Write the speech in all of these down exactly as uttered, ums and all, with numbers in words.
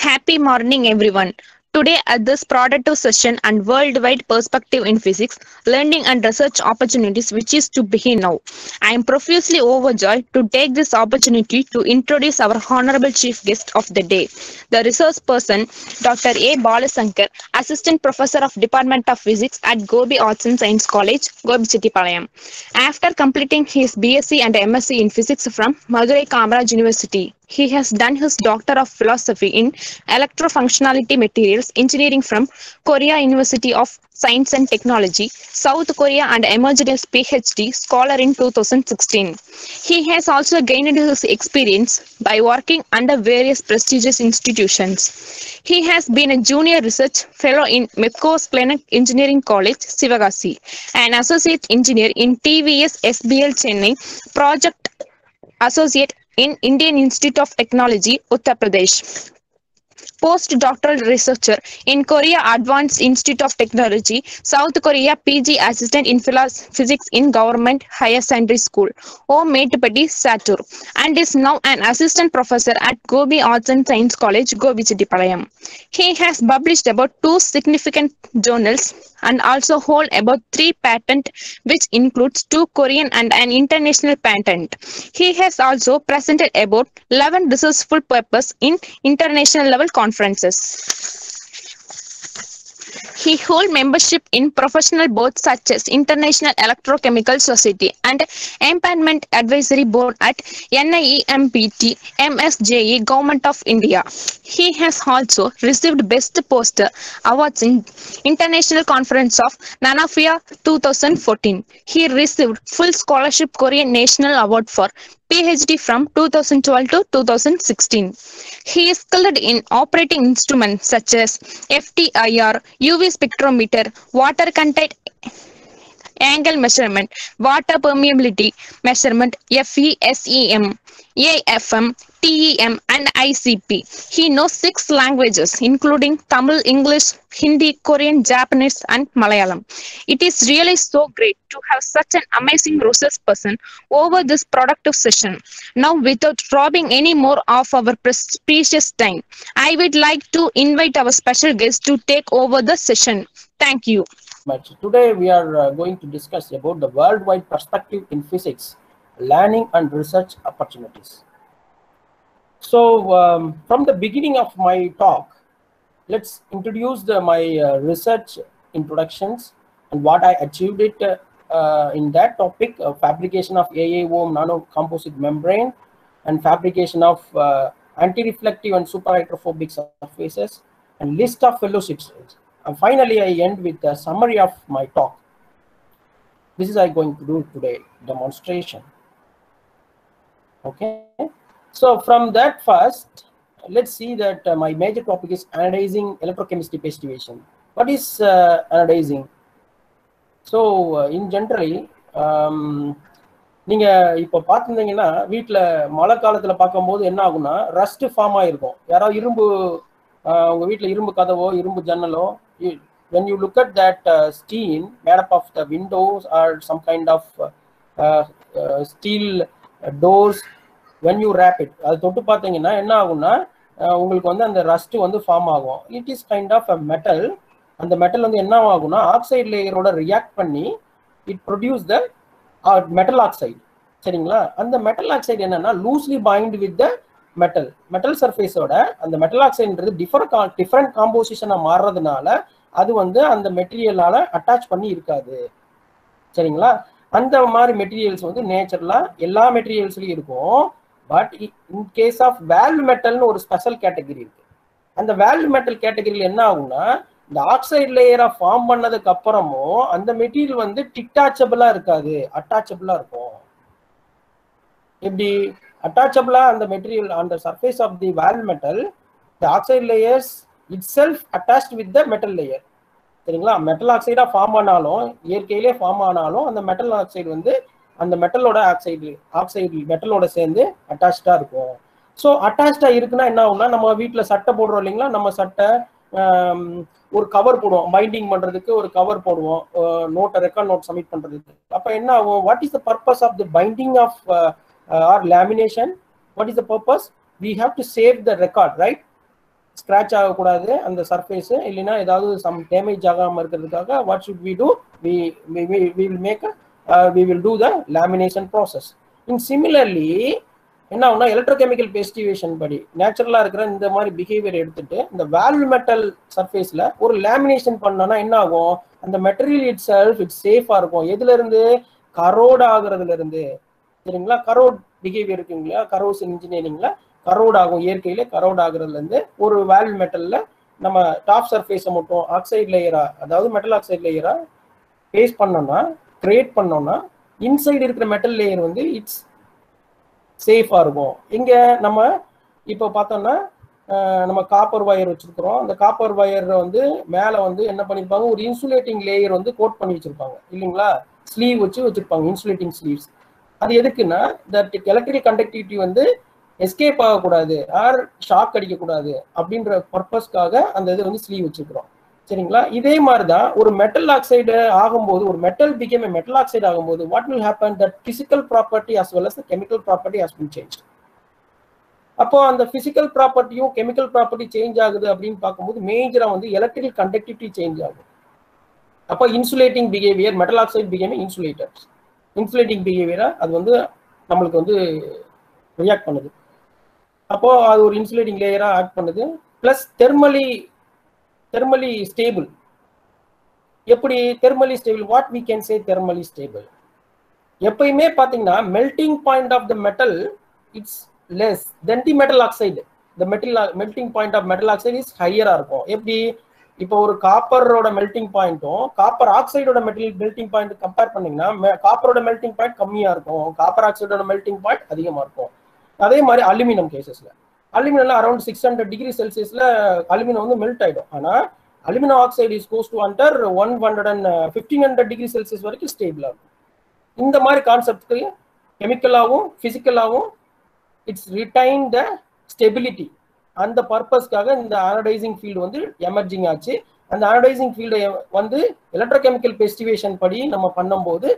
Happy morning, everyone. Today, at this productive session and worldwide perspective in physics, learning and research opportunities, which is to begin now. I am profusely overjoyed to take this opportunity to introduce our honorable chief guest of the day, the resource person, Doctor A. Balasankar, Assistant Professor of Department of Physics at Gobi Arts and Science College, Gobichettipalayam. After completing his B S c and M S c in Physics from Madurai Kamaraj University, he has done his Doctor of Philosophy in Electrofunctionality Materials Engineering from Korea University of Science and Technology, South Korea, and emerged as PhD scholar in two thousand sixteen. He has also gained his experience by working under various prestigious institutions. He has been a junior research fellow in MEPCO's Clinic Engineering College, Sivagasi, an associate engineer in T V S S B L Chennai, project associate in Indian Institute of Technology, Uttar Pradesh. Postdoctoral researcher in Korea Advanced Institute of Technology, South Korea, P G assistant in physics in Government Higher Secondary School, O. Metupati, Satur, and is now an assistant professor at Gobi Arts and Science College, Gobichettipalayam. He has published about two significant journals and also hold about three patents, which includes two Korean and an international patent. He has also presented about eleven researchful papers in international level conferences. He holds membership in professional boards such as International Electrochemical Society and Empowerment Advisory Board at N I E M P T, M S J E, Government of India. He has also received Best Poster Awards in International Conference of Nanafia two thousand fourteen. He received Full Scholarship Korean National Award for PhD from two thousand twelve to two thousand sixteen. He is skilled in operating instruments such as F T I R, U V spectrometer, water content angle measurement, water permeability measurement, F E S E M, A F M, T E M, and I C P. He knows six languages, including Tamil, English, Hindi, Korean, Japanese, and Malayalam. It is really so great to have such an amazing resource person over this productive session. Now, without robbing any more of our precious time, I would like to invite our special guest to take over the session. Thank you. Much. Today we are uh, going to discuss about the worldwide perspective in physics, learning and research opportunities. So um, from the beginning of my talk, let's introduce the, my uh, research introductions and what I achieved it uh, uh, in that topic of fabrication of A A O nano composite membrane and fabrication of uh, anti-reflective and super hydrophobic surfaces and list of fellowships. And finally, I end with a summary of my talk. This is I going to do today, demonstration. Okay. So from that first, let's see that uh, my major topic is anodizing electrochemistry pastivation. What is uh, anodizing? So uh, in generally, um, நீங்க இப்போ பார்த்துருந்தீங்கன்னா வீட்டில் மழை காலத்தில் பார்க்கும்போது என்ன ஆகும்னா rust form ஆகிருக்கும். யாராவது இரும்பு உங்க வீட்டில் இரும்பு கதவோ இரும்பு ஜன்னலோ, when you look at that uh, steel made up of the windows or some kind of uh, uh, steel uh, doors, when you wrap it, அது தொட்டு பார்த்தீங்கன்னா என்ன ஆகும்னா உங்களுக்கு வந்து அந்த ரஸ்ட் வந்து ஃபார்ம் ஆகும். It is kind of a metal. அந்த மெட்டல் வந்து என்ன ஆகும்னா ஆக்சைடு லேயரோட ரியாக்ட் பண்ணி it produce the metal oxide. சரிங்களா? அந்த மெட்டல் ஆக்சைடு என்னன்னா loosely bind with the metal metal சர்ஃபேஸோட அந்த மெட்டல் ஆக்சைடுன்றது டிஃபரெண்ட் டிஃப்ரெண்ட் காம்போசிஷனாக மாறுறதுனால அது வந்து அந்த மெட்டீரியலால அட்டாச் பண்ணி இருக்காது. சரிங்களா? அந்த மாதிரி மெட்டீரியல்ஸ் வந்து நேச்சுரலா எல்லா மெட்டீரியல்ஸ்லயும் இருக்கும். But in case of valve மெட்டல்னு ஒரு ஸ்பெஷல் கேட்டகரி இருக்கு. அந்த வேல்வ் மெட்டல் கேட்டகரியில் என்ன ஆகும்னா இந்த ஆக்சைடு லேயரை ஃபார்ம் பண்ணதுக்கு அப்புறமும் அந்த மெட்டீரியல் வந்து டிட்டாச்சபிளா இருக்காது, அட்டாச்சபிளா இருக்கும். எப்படி attachable on the material on the surface of the valve metal, the oxide layers itself attached with the metal layer. சரிங்களா? மெட்டல் ஆக்சைடா ஃபார்ம் ஆனாலும் இயற்கையிலே ஃபார்ம் ஆனாலும் அந்த மெட்டல் ஆக்சைடு வந்து அந்த மெட்டலோட ஆக்சைடு ஆக்சைடு மெட்டலோட சேர்ந்து அட்டாச்சா இருக்கும். ஸோ அட்டாச்சா இருக்குன்னா என்ன ஆகும்னா நம்ம வீட்டில் சட்டை போடுறோம் இல்லைங்களா, நம்ம சட்டை ஒரு கவர் போடுவோம், பைண்டிங் பண்றதுக்கு ஒரு கவர் போடுவோம், நோட்டை ரெக்கார்ட் நோட் சப்மிட் பண்றதுக்கு. அப்போ என்ன ஆகும்? What is the purpose of the binding of Uh, or lamination? What is the purpose? We have to save the record, right? Scratch ஆகக்கூடாது அந்த சர்ஃபேஸ், இல்லைன்னா ஏதாவது சம் டேமேஜ் ஆகாமல் இருக்கிறதுக்காக what should we do, we we will make we will do the lamination process. In similarly என்ன ஆகுனா electrochemical பேஸ்டிவேஷன் படி நேச்சுரலா இருக்கிற இந்த மாதிரி பிஹேவியர் எடுத்துட்டு இந்த வேல்வ் மெட்டல் சர்ஃபேஸ்ல ஒரு லேமினேஷன் பண்ணோம்னா என்ன ஆகும், அந்த மெட்டீரியல் இட் செல்ஃப் இட்ஸ் சேஃபா இருக்கும். எதுல இருந்து, கரோட் ஆகுறதுல இருந்து. சரிங்களா, கரோட் பிஹேவியர் இருக்குங்களா, கரோஸ் இன்ஜினியரிங்ல கரோட் ஆகும், இயற்கையில கரோட் ஆகுறதுல இருந்து ஒரு வேல்வ் மெட்டல்ல நம்ம டாப் சர்ஃபேஸை மட்டும் ஆக்சைடு லேயரா, அதாவது மெட்டல் ஆக்சைடு லேயரா பேஸ் பண்ணோம்னா, கிரியேட் பண்ணோம்னா இன்சைடு இருக்கிற மெட்டல் லேயர் வந்து இட்ஸ் சேஃபா இருக்கும். இங்க நம்ம இப்போ பார்த்தோம்னா நம்ம காப்பர் வயர் வச்சிருக்கிறோம். அந்த காப்பர் வயர் வந்து மேல வந்து என்ன பண்ணிருப்பாங்க, ஒரு இன்சுலேட்டிங் லேயர் வந்து கோட் பண்ணி வச்சிருப்பாங்க இல்லைங்களா, ஸ்லீவ் வச்சு வச்சிருப்பாங்க, இன்சுலேட்டிங் ஸ்லீவ்ஸ். அது எதுக்குன்னா தட் எலக்ட்ரிக்கல் கண்டக்டிவிட்டி வந்து எஸ்கேப் ஆகக்கூடாது, ஆர் ஷாக் அடிக்கக்கூடாது அப்படின்ற பர்பஸ்க்காக அந்த இது வந்து ஸ்லீவ் வச்சிருக்கிறோம். சரிங்களா, இதே மாதிரி தான் ஒரு மெட்டல் ஆக்சைடு ஆகும்போது, ஒரு metal become a metal oxide ஆகும்போது what will happen, that physical property as well as the chemical property has been changed. அப்போ அந்த பிசிக்கல் ப்ராப்பர்ட்டியும் கெமிக்கல் ப்ராப்பர்ட்டி சேஞ்ச் ஆகுது அப்படின்னு பார்க்கும்போது மேஜரா வந்து எலக்ட்ரிக்கல் கண்டக்டிவிட்டி சேஞ்ச் ஆகும். அப்போ insulating behaviour, metal oxide become insulators, insulating பிஹேவியரா அது வந்து நம்மளுக்கு வந்து ரியாக்ட் பண்ணுது. அப்போ அது ஒரு இன்சுலேட்டிங் லேயரா ஆக்ட் பண்ணுது. Plus thermally thermally stable. எப்படி thermally stable, what we can say thermally stable, எப்பயுமே பாத்தீங்கன்னா melting point of the metal it's less than the metal oxide. The metal melting point of metal oxide is ஹையரா இருக்கும். எப்படி, இப்போ ஒரு காப்பரோட melting பாயிண்ட்டும் காப்பர் ஆக்சைடோட மெட்டல் மெல்டிங் பாயிண்ட் கம்பேர் பண்ணீங்கன்னா காப்பரோட மெல்டிங் பாயிண்ட் கம்மியா இருக்கும், காப்பர் ஆக்சைடோட மெல்டிங் பாயிண்ட் அதிகமா இருக்கும். அதே மாதிரி அலுமினியம் கேசஸ்ல, அலுமினியம்ல அரௌண்ட் சிக்ஸ் ஹண்ட்ரட் டிகிரி செல்சியஸ்ல அலுமினியம் வந்து மெல்ட் ஆயிடும். ஆனா aluminium oxide is goes to under one hundred and fifteen hundred degree Celsius வரைக்கும் ஸ்டேபிளா இருக்கும். இந்த மாதிரி கான்செப்ட்க்கு கெமிக்கலாகவும் பிசிக்கலாகவும் இட்ஸ் ரிட்டைன் த ஸ்டெபிலிட்டி. அந்த பர்பஸ்க்காக இந்த ஆனடைசிங் ஃபீல்டு வந்து எமர்ஜிங் ஆச்சு. அந்த ஆனடைசிங் ஃபீல்டை வந்து எலக்ட்ரோகெமிக்கல் பெஸ்டிவேஷன் படி நம்ம பண்ணும்போது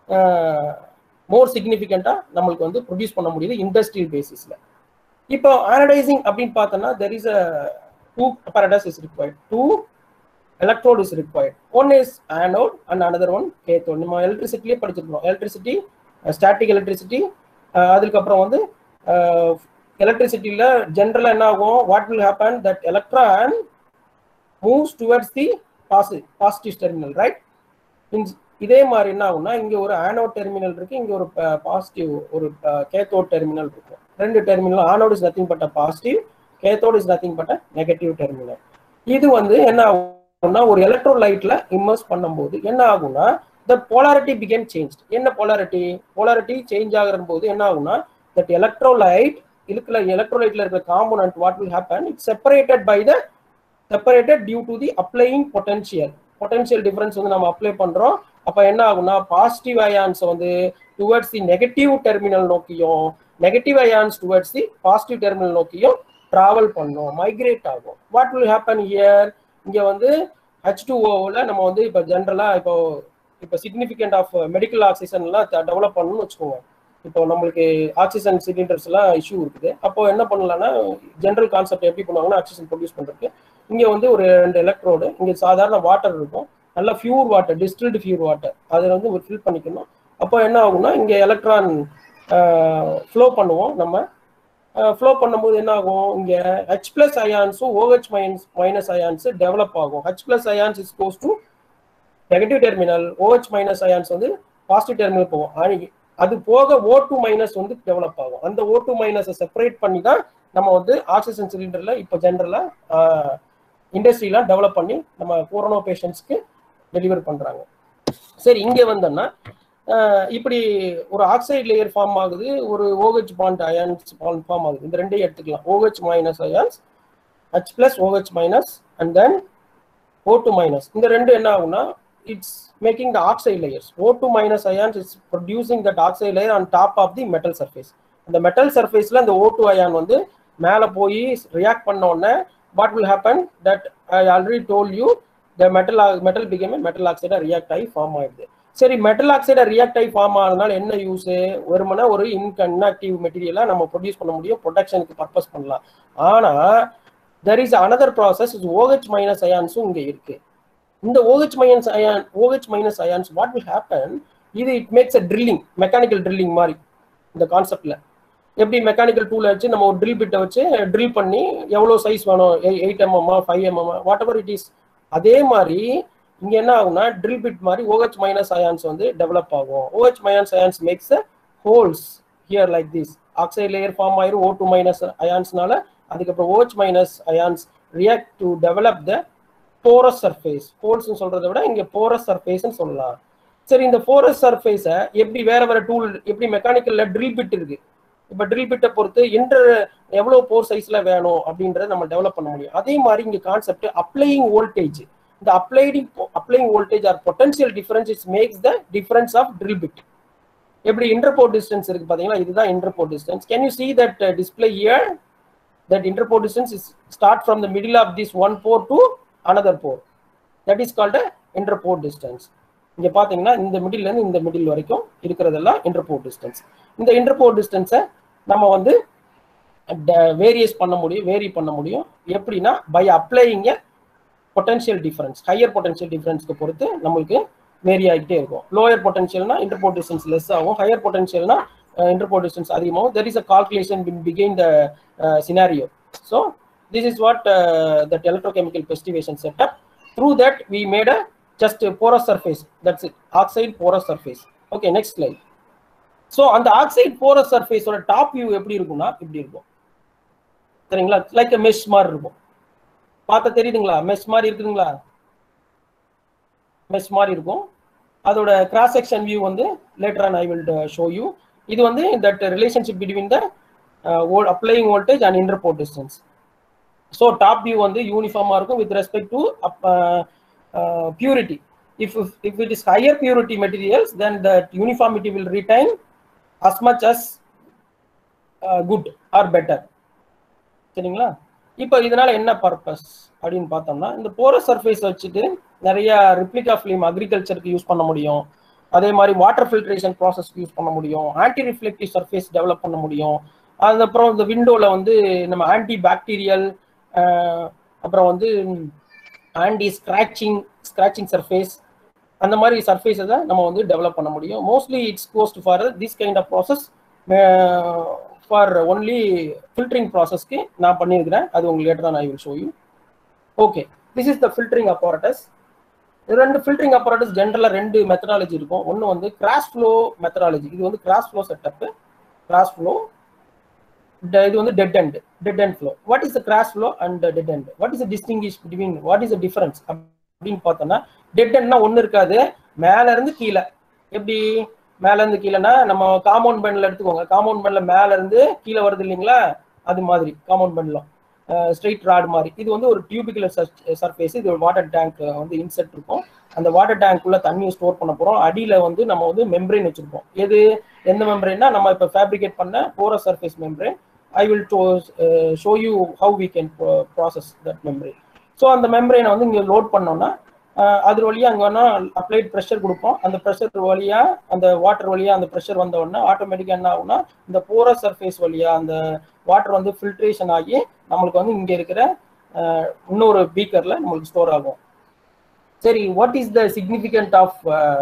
மோர் சிக்னிஃபிகண்டா நம்மளுக்கு வந்து ப்ரொடியூஸ் பண்ண முடியுது இண்டஸ்ட்ரியல் பேசிஸ்ல. இப்போ ஆனடைசிங் அப்படின்னு பார்த்தோம்னா there is a two apparatus is required, two electrode is required, one is anode and another one cathode. நம்ம எலக்ட்ரிசிட்டிலே படிச்சிருக்கோம், எலக்ட்ரிசிட்டி, ஸ்டாட்டிக் எலக்ட்ரிசிட்டி. அதுக்கப்புறம் வந்து எலக்ட்ரிசிட்டியில ஜென்ரலா என்ன ஆகும், what will happen, that electron moves towards the positive terminal, right. இதே மாதிரி என்ன ஆகும்னா இங்க ஒரு ஆனோட் டெர்மினல் இருக்கு, இங்க ஒரு பாசிட்டிவ் ஒரு கேத்தோட் டெர்மினல் இருக்கு. ரெண்டு terminal, anode is nothing but positive, cathode is nothing but negative terminal. இது வந்து என்ன ஆகும்னா ஒரு எலக்ட்ரோலைட்ல இம்மர்ஸ் பண்ணும்போது என்ன ஆகும்னா the polarity became changed. என்ன polarity, polarity சேஞ்ச் ஆகிற போது என்ன ஆகும்னா that electrolyte இருக்குல எலக்ட்ரோலைட்ல இருக்கிற component what will happen, it's separated by the separated due to the applying potential. Potential difference வந்து நம்ம அப்ளை பண்றோம். அப்ப என்ன ஆகும்னா பாசிட்டிவ் அயான்ஸ் வந்து டுவர்ட்ஸ் தி நெகட்டிவ் டெர்மினல் நோக்கியும், negative ions towards the positive terminal நோக்கியும் டிராவல் பண்ணும், மைக்ரேட் ஆகும். வாட் வில் ஹேப்பன் ஹியர், இங்க வந்து ஹெச் டூ ஓல நம்ம வந்து இப்போ ஜென்ரலா இப்போ இப்போ சிக்னிஃபிகண்ட் ஆஃப் மெடிக்கல் ஆக்சிஜன் எல்லாம் டெவலப் பண்ணணும்னு வச்சுக்கோங்க. இப்போ நம்மளுக்கு ஆக்சிஜன் சிலிண்டர்ஸ் எல்லாம் இஷ்யூ இருக்குது. அப்போ என்ன பண்ணலாம்னா ஜென்ரல் கான்செப்ட் எப்படி பண்ணுவாங்கன்னா ஆக்சிஜன் ப்ரொடியூஸ் பண்றதுக்கு இங்க வந்து ஒரு ரெண்டு எலக்ட்ரோடு, இங்க சாதாரண வாட்டர் இருக்கும், நல்ல pure water, distilled pure water, அதை வந்து ஃபில் பண்ணிக்கணும். அப்போ என்ன ஆகும்னா இங்க எலக்ட்ரான் ஃப்ளோ பண்ணுவோம். நம்ம ஃப்ளோ பண்ணும்போது என்ன ஆகும், இங்க ஹெச் பிளஸ் அயான்ஸும் OH minus minus ions develop ஆகும். H plus ions is goes to negative terminal, OH minus ions வந்து பாசிட்டிவ் டெர்மினல் போகும். அது போக ஓ டூ மைனஸ் வந்து டெவலப் ஆகும். அந்த ஓ டூ மைனஸை செப்பரேட் பண்ணி தான் நம்ம வந்து ஆக்சிஜன் சிலிண்டர்ல இப்போ ஜென்ரலா இண்டஸ்ட்ரியெலாம் டெவலப் பண்ணி நம்ம கொரோனா பேஷண்ட்ஸ்க்கு டெலிவர் பண்ணுறாங்க. சரி, இங்கே வந்தோம்னா இப்படி ஒரு ஆக்சைடு லேயர் ஃபார்ம் ஆகுது, ஒரு ஓஹெச் பாண்ட் அயான்ஸ் ஃபார்ம் ஆகுது. இந்த ரெண்டையும் எடுத்துக்கலாம், OH minus ions, H plus OH minus and then O two minus. இந்த ரெண்டு என்ன ஆகும்னா it's making the oxide layers. O two minus ions it's producing that oxide layer on top of the metal surface. அந்த metal சர்ஃபேஸில் இந்த ஓ two ion வந்து மேலே போய் ரியாக்ட் பண்ண உடனே what will happen, that I already told you, the metal metal became a metal oxide react ஆகி form ஆயிடுது. சரி, மெட்டல் ஆக்சைடை ரியாக்ட் ஆகி ஃபார்ம் ஆனதுனால என்ன யூஸ், வெறுமனே ஒரு இன்ஆக்டிவ் மெட்டீரியலா நம்ம ப்ரொடியூஸ் பண்ண முடியும், ப்ரொடக்ஷனுக்கு பர்பஸ் பண்ணலாம். ஆனா there is another process is OH minus ions இங்க இருக்கு. இந்த OH minus ion OH minus ions what will happen, இது it makes a drilling, mechanical drilling மாதிரி இந்த கான்செப்ட்ல. எப்படி மெக்கானிக்கல் டூல் வச்சு நம்ம ஒரு ட்ரில் பிட்டை வச்சு ட்ரில் பண்ணி எவ்வளோ சைஸ் வேணும், எயிட் எம்எம்மா ஃபைவ் எம்எம்மா வாட் எவர் இட் இஸ், அதே மாதிரி இங்க என்ன ஆகும்னா ட்ரில் பிட் மாதிரி OH மைனஸ் அயான்ஸ் வந்து டெவலப் ஆகும். OH minus ions makes holes here like this, oxide layer form ஆயிரும் O டூ மைனஸ் அயான்ஸ்னால. அதுக்கப்புறம் OH minus ions react to develop the porous surface. ஹோல்ஸ்னு சொல்றதை விட இங்க போரஸ் சர்ஃபேஸ்ன்னு சொல்லலாம். சரி, இந்த போரஸ் சர்ஃபேஸை எப்படி வேற வேற டூல், எப்படி மெக்கானிக்கல்ல ட்ரில் பிட் இருக்கு, இப்போ ட்ரில் பிட்டை பொறுத்து இன்டர் எவ்வளோ போர் சைஸ்ல வேணும் அப்படின்றத நம்ம டெவலப் பண்ண முடியும். அதே மாதிரி இங்க கான்செப்ட் அப்ளையிங் வோல்டேஜ், இந்த applying applying voltage or potential difference it's makes the difference of drill bit. எப்படி இன்டர்போர் டிஸ்டன்ஸ் இருக்கு பாத்தீங்களா, இதுதான் interpore distance. Can you see that uh, display here, that interpore distance is start from the middle of this one pore to another pore, that is called a interpore distance. இங்க பாத்தீங்கன்னா இந்த மிடில்ல இருந்து இந்த middle வரைக்கும் இருக்கிறதெல்லாம் இன்டர்போர் distance. இந்த இன்டர்போர் டிஸ்டன்ஸை நம்ம வந்து வேரியஸ் பண்ண முடியும், வேரி பண்ண முடியும். எப்படின்னா by applying a potential difference, higher potential டிஃபரன்ஸ்க்கு பொறுத்து நம்மளுக்கு வேரி ஆகிட்டே இருக்கும். லோயர் பொட்டன்ஷியல்னா இன்டர்போர் டிஸ்டன்ஸ் லெஸ் ஆகும், ஹையர் பொட்டன்ஷியல்னா interpore distance அதிகமாகும். There is a calculation begin the uh, scenario. So this is what uh, that electrochemical pestivation setup. Through that we made a just a porous surface, that's it, oxide porous surface. Okay, next slide. So on the oxide porous surface or top view எப்படி இருக்கும்னா இப்படி இருக்கும் சரிங்களா, like a mesh மாதிரி இருக்கும். பார்த்தா தெரியுதுங்களா, mesh மாதிரி இருக்குதுங்களா, mesh மாதிரி இருக்கும். அதோட cross section view வந்து later on I will uh, show you. இது வந்து that relationship between the uh, applying voltage and interpore distance. So top view வந்து யூனிஃபார்மா இருக்கும் with respect to uh, uh, purity. If, if if it is higher purity materials, then the uniformity will retain as much as uh, good or better. சரிங்களா, இப்போ இதனால என்ன purpose அப்படின்னு பார்த்தோம்னா, இந்த porous surface வச்சுட்டு நிறைய ரிப்ளிகா ஃபிலிம் அக்ரிகல்ச்சருக்கு யூஸ் பண்ண முடியும். அதே மாதிரி வாட்டர் ஃபில்ட்ரேஷன் ப்ராசஸ்க்கு யூஸ் பண்ண முடியும். ஆன்டி ரிஃப்ளெக்டிவ் சர்ஃபேஸ் டெவலப் பண்ண முடியும். அதுக்கப்புறம் இந்த விண்டோவில் வந்து நம்ம ஆன்டி பாக்டீரியல், அப்புறம் வந்து ஆன்டி ஸ்க்ராச்சிங் ஸ்க்ராச்சிங் சர்ஃபேஸ், அந்த மாதிரி சர்ஃபேஸை தான் நம்ம வந்து டெவலப் பண்ண முடியும். Mostly it's goes for this kind of process. For only filtering ப்ராசஸ்க்கு நான் பண்ணியிருக்கிறேன், அது உங்களுக்கு லேட்டர் தான் I will show you. Okay, this is the filtering apparatus. ரெண்டு ஃபில்டரிங் அப்பாரட்டஸ் ஜென்ரலாக ரெண்டு மெத்தடாலஜி இருக்கும். ஒன்று வந்து கிராஸ் ஃப்ளோ மெத்தடாலஜி, இது வந்து cross flow setup. Cross flow, இது வந்து dead end dead end flow. What is the cross flow and dead end, what is the distinguish between, what is the difference அப்படின்னு பார்த்தோம்னா, dead எண்ட்னா ஒன்று இருக்காது, மேல இருந்து கீழே. எப்படி மேல இருந்து கீழேனா நம்ம காம்பவுண்ட் பெண்ட்ல எடுத்துக்கோங்க, காம்பவுண்ட் பெண்ட்ல மேல இருந்து கீழே வருது இல்லைங்களா, அது மாதிரி காம்பவுண்ட் பெண்ட்ல ஸ்ட்ரெயிட் ராட் மாதிரி. இது வந்து ஒரு டியூபிகுலர் சர்ஃபேஸ். இது ஒரு வாட்டர் டேங்க் வந்து இன்செர்ட் இருக்கும். அந்த வாட்டர் டேங்க்குள்ள தண்ணியை ஸ்டோர் பண்ண போறோம். அடியில வந்து நம்ம வந்து மெம்பரேன் வச்சிருப்போம். எது எந்த மெம்பரேன்னா, நம்ம இப்போ ஃபேப்ரிகேட் பண்ண porous surface membrane. I will show you how we can process that membrane. So அந்த மெம்பரேனை வந்து இங்கே லோட் பண்ணோம்னா, அது வழியாக அங்கே வேணா அப்ளைட் ப்ரெஷர் கொடுப்போம். அந்த ப்ரெஷர் வழியா, அந்த வாட்டர் வழியா அந்த ப்ரெஷர் வந்த உடனே ஆட்டோமேட்டிக்காக என்ன ஆகும்னா, இந்த போரஸ் சர்ஃபேஸ் வழியா அந்த வாட்டர் வந்து ஃபில்ட்ரேஷன் ஆகி நம்மளுக்கு வந்து இங்கே இருக்கிற இன்னொரு பீக்கர்ல நம்மளுக்கு ஸ்டோர் ஆகும். சரி, what is the significant of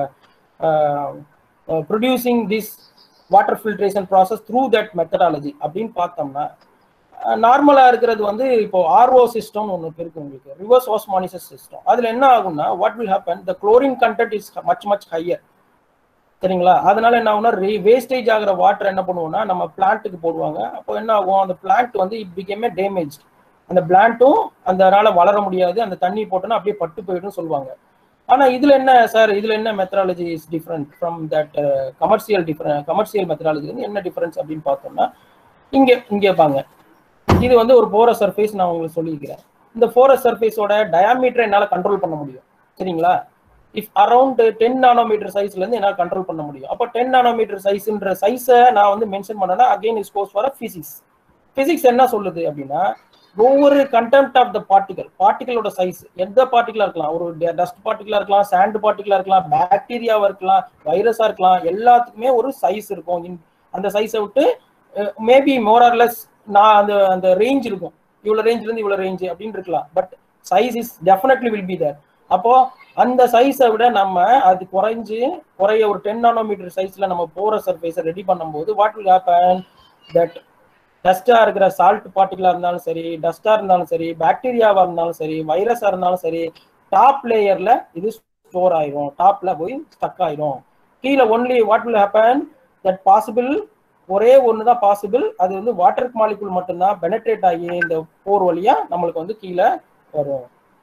producing this water filtration process through that methodology அப்படின்னு பார்த்தோம்னா, நார்மலா இருக்கிறது வந்து இப்போ ஆர்ஓ சிஸ்டம் ஒன்று இருக்கு உங்களுக்கு, ரிவர்ஸ் ஆஸ்மானிசிஸ் சிஸ்டம். அதுல என்ன ஆகும்னா, what will happen, the chlorine content is much much higher. சரிங்களா, அதனால என்ன ஆகும்னா, வேஸ்டேஜ் ஆகிற வாட்டர் என்ன பண்ணுவோம்னா நம்ம பிளான்ட்டுக்கு போடுவாங்க. அப்போ என்ன ஆகும், அந்த பிளான்ட் வந்து இட் பிகேம் ஏ டேமேஜ். அந்த பிளான்ட்டும் அதனால வளர முடியாது, அந்த தண்ணி போட்டோன்னா அப்படியே பட்டு போயிடும் சொல்லுவாங்க. ஆனா இதுல என்ன சார், இதுல என்ன methodology is different from that commercial different commercial methodology வந்து என்ன டிஃபரன்ஸ் அப்படின்னு பார்த்தோம்னா, இங்கே இங்கே பாங்க, இது வந்து ஒரு போரஸ் சர்ஃபேஸ். நான் உங்களுக்கு சொல்லியிருக்கிறேன், இந்த போரஸ் சர்ஃபேஸோட டயாமீட்டரை என்னால் கண்ட்ரோல் பண்ண முடியும். சரிங்களா, இஃப் அரௌண்ட் டென் நானோமீட்டர் சைஸ்ல இருந்து என்னால் கண்ட்ரோல் பண்ண முடியும். அப்போ டென் நானோமீட்டர் சைஸ்ன்ற சைஸை நான் வந்து மென்ஷன் பண்ணேன்னா, again is goes for physics. Physics என்ன சொல்லுது அப்படின்னா, ஒவ்வொரு கண்டென்ட் ஆஃப் த பார்ட்டிகல், பார்ட்டிகளோட சைஸ், எந்த பார்ட்டிகளா இருக்கலாம், ஒரு டஸ்ட் பார்ட்டிகளா இருக்கலாம், சாண்ட் பார்ட்டிகளா இருக்கலாம், பாக்டீரியாவா இருக்கலாம், வைரஸா இருக்கலாம், எல்லாத்துக்குமே ஒரு சைஸ் இருக்கும். அந்த சைஸை விட்டு மேபி மோர் ஆர் லெஸ் நான் அந்த அந்த ரேஞ்ச் இருக்கும். இவ்வளவு ரேஞ்ச்ல இருந்து இவ்வளவு ரேஞ்ச் அப்படின்னு இருக்கலாம். But size is definitely will be there. அப்போ அந்த சைஸை விட நம்ம அது குறைஞ்சு குறைய ஒரு டென் நானோமீட்டர் சைஸ்ல நம்ம போற சர்ஃபேஸை ரெடி பண்ணும்போது வாட் வில் ஹேப்பன் தட் டஸ்டா இருக்கிற சால்ட் பார்ட்டிகளா இருந்தாலும் சரி, டஸ்டா இருந்தாலும் சரி, பாக்டீரியாவா இருந்தாலும் சரி, வைரஸா இருந்தாலும் சரி, டாப் லேயர்ல இது ஸ்டோர் ஆயிரும், டாப்ல போய் ஸ்டக் ஆயிரும். கீழே only what will happen that possible ஒரே ஒண்ணுதான் பாசிபிள், அது வந்து வாட்டர் மாலிகுல் மட்டும்தான் பெனட்ரேட் ஆகி இந்த போர் வழியா நம்மளுக்கு வந்து கீழே வரும்.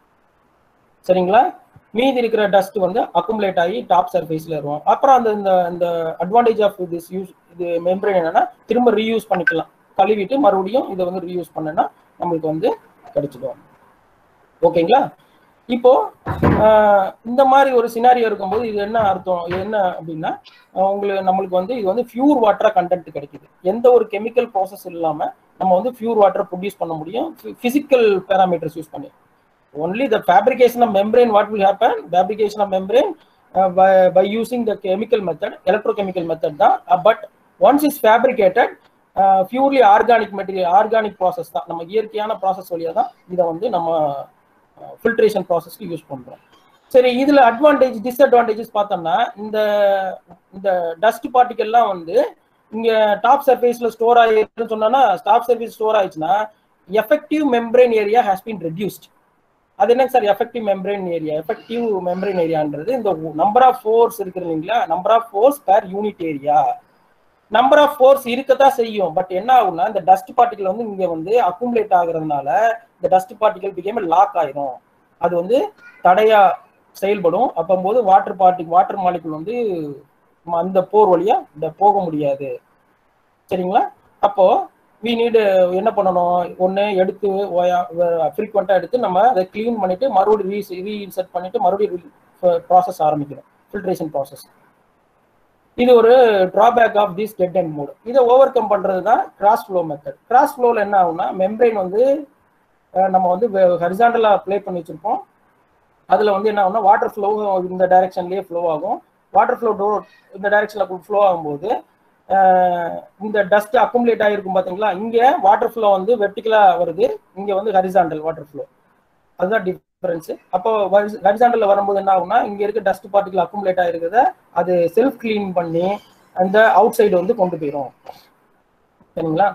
சரிங்களா? மீதி இருக்கிற டஸ்ட் வந்து அக்குமுலேட் ஆகி டாப் சர்ஃபேஸ்ல வரும். அப்புறம் அந்த இந்த அட்வான்டேஜ் ஆஃப் திஸ் யூஸ் இது மெம்பரேன் என்னன்னா திரும்ப ரீயூஸ் பண்ணிக்கலாம். கழுவிட்டு மறுபடியும் இதை வந்து ரீயூஸ் பண்ணனா நம்மளுக்கு வந்து கிடைச்சிடும். ஓகேங்களா? இப்போ இந்த மாதிரி ஒரு சினாரியோ இருக்கும்போது இது என்ன அர்த்தம், இது என்ன அப்படின்னா உங்களுக்கு நம்மளுக்கு வந்து இது வந்து பியூர் வாட்டரா கண்டென்ட் கிடைக்குது. எந்த ஒரு கெமிக்கல் ப்ராசஸ் இல்லாம நம்ம வந்து பியூர் வாட்டர் ப்ரொடியூஸ் பண்ண முடியும் பிசிக்கல் பேராமீட்டர்ஸ் யூஸ் பண்ணி. Only the fabrication of membrane, what will happen? Fabrication of membrane uh, by, by using the chemical method, electrochemical method da. Uh, but once it's fabricated, uh, purely organic material, organic process da. நம்ம இயற்கையான process வழியா தான் இதை வந்து நம்ம filtration ப்ராசஸ்க்கு use பண்றோம். சரி, இதுல அட்வான்டேஜ் டிஸ்அட்வான்டேஜஸ் பார்த்தோம்னா இந்த இந்த டஸ்ட் பார்ட்டிகல்லாம் வந்து இங்க டாப் சர்ஃபேஸ்ல ஸ்டோர் ஆயிருக்குன்னு சொன்னா டாப் சர்ஃபேஸ் ஸ்டோர் ஆயிடுச்சுன்னா effective membrane area has been reduced. அது என்ன sir effective membrane area? Effective membrane ஏரியான்றது இந்த நம்பர் ஆஃப் ஃபோர்ஸ் இருக்கு இல்லைங்களா, number of pores per unit area. Number of pores இருக்கத்தான் செய்யும், பட் என்ன ஆகும்னா இந்த டஸ்ட் பார்ட்டிகல் வந்து இங்க வந்து அக்குமுலேட் ஆகுறதுனால இந்த டஸ்ட் பார்ட்டிகல் பிகேம் லாக் ஆயிரும், அது வந்து தடையா செயல்படும். அப்போது வாட்டர் பார்ட்டி வாட்டர் மாலிகுல் வந்து அந்த போர் வழியா போக முடியாது. சரிங்களா? அப்போ we need என்ன பண்ணணும், ஒன்று எடுத்து ஃப்ரீக்வெண்ட்டாக எடுத்து நம்ம அதை க்ளீன் பண்ணிட்டு மறுபடியும் ரீ ரீஇன்சர்ட் பண்ணிட்டு மறுபடியும் ப்ராசஸ் ஆரம்பிக்கணும், ஃபில்ட்ரேஷன் ப்ராசஸ். இது ஒரு drawback of this dead end mode. இதை ஓவர் கம் பண்ணுறது தான் கிராஸ் ஃப்ளோ மெத்தட். கிராஸ் ஃப்ளோவில் என்ன ஆகும்னா மெம்பரைன் வந்து நம்ம வந்து ஹரிசாண்டலாக ப்ளே பண்ணி வச்சுருப்போம். அதில் வந்து என்ன ஆகும்னா வாட்டர் ஃப்ளோ இந்த டைரெக்ஷன்லேயே ஃப்ளோ ஆகும். வாட்டர் ஃப்ளோ டோர் இந்த டைரெக்ஷனில் ஃப்ளோ ஆகும்போது இந்த டஸ்ட் அக்குமுலேட் ஆகிருக்கும் பார்த்தீங்களா, இங்கே வாட்டர் ஃப்ளோ வந்து வெர்டிகலா வருது, இங்கே வந்து ஹரிசாண்டல் வாட்டர் ஃப்ளோ. அதுதான் டிஃபரன்ஸ். அப்போ ஹரிசாண்டல்ல வரும்போது என்ன ஆகும்னா இங்கே இருக்க டஸ்ட் பார்ட்டிகல் அக்குமுலேட் ஆகிருக்கிறத அது செல்ஃப் கிளீன் பண்ணி அந்த அவுட் சைடு வந்து கொண்டு போயிடும். சரிங்களா?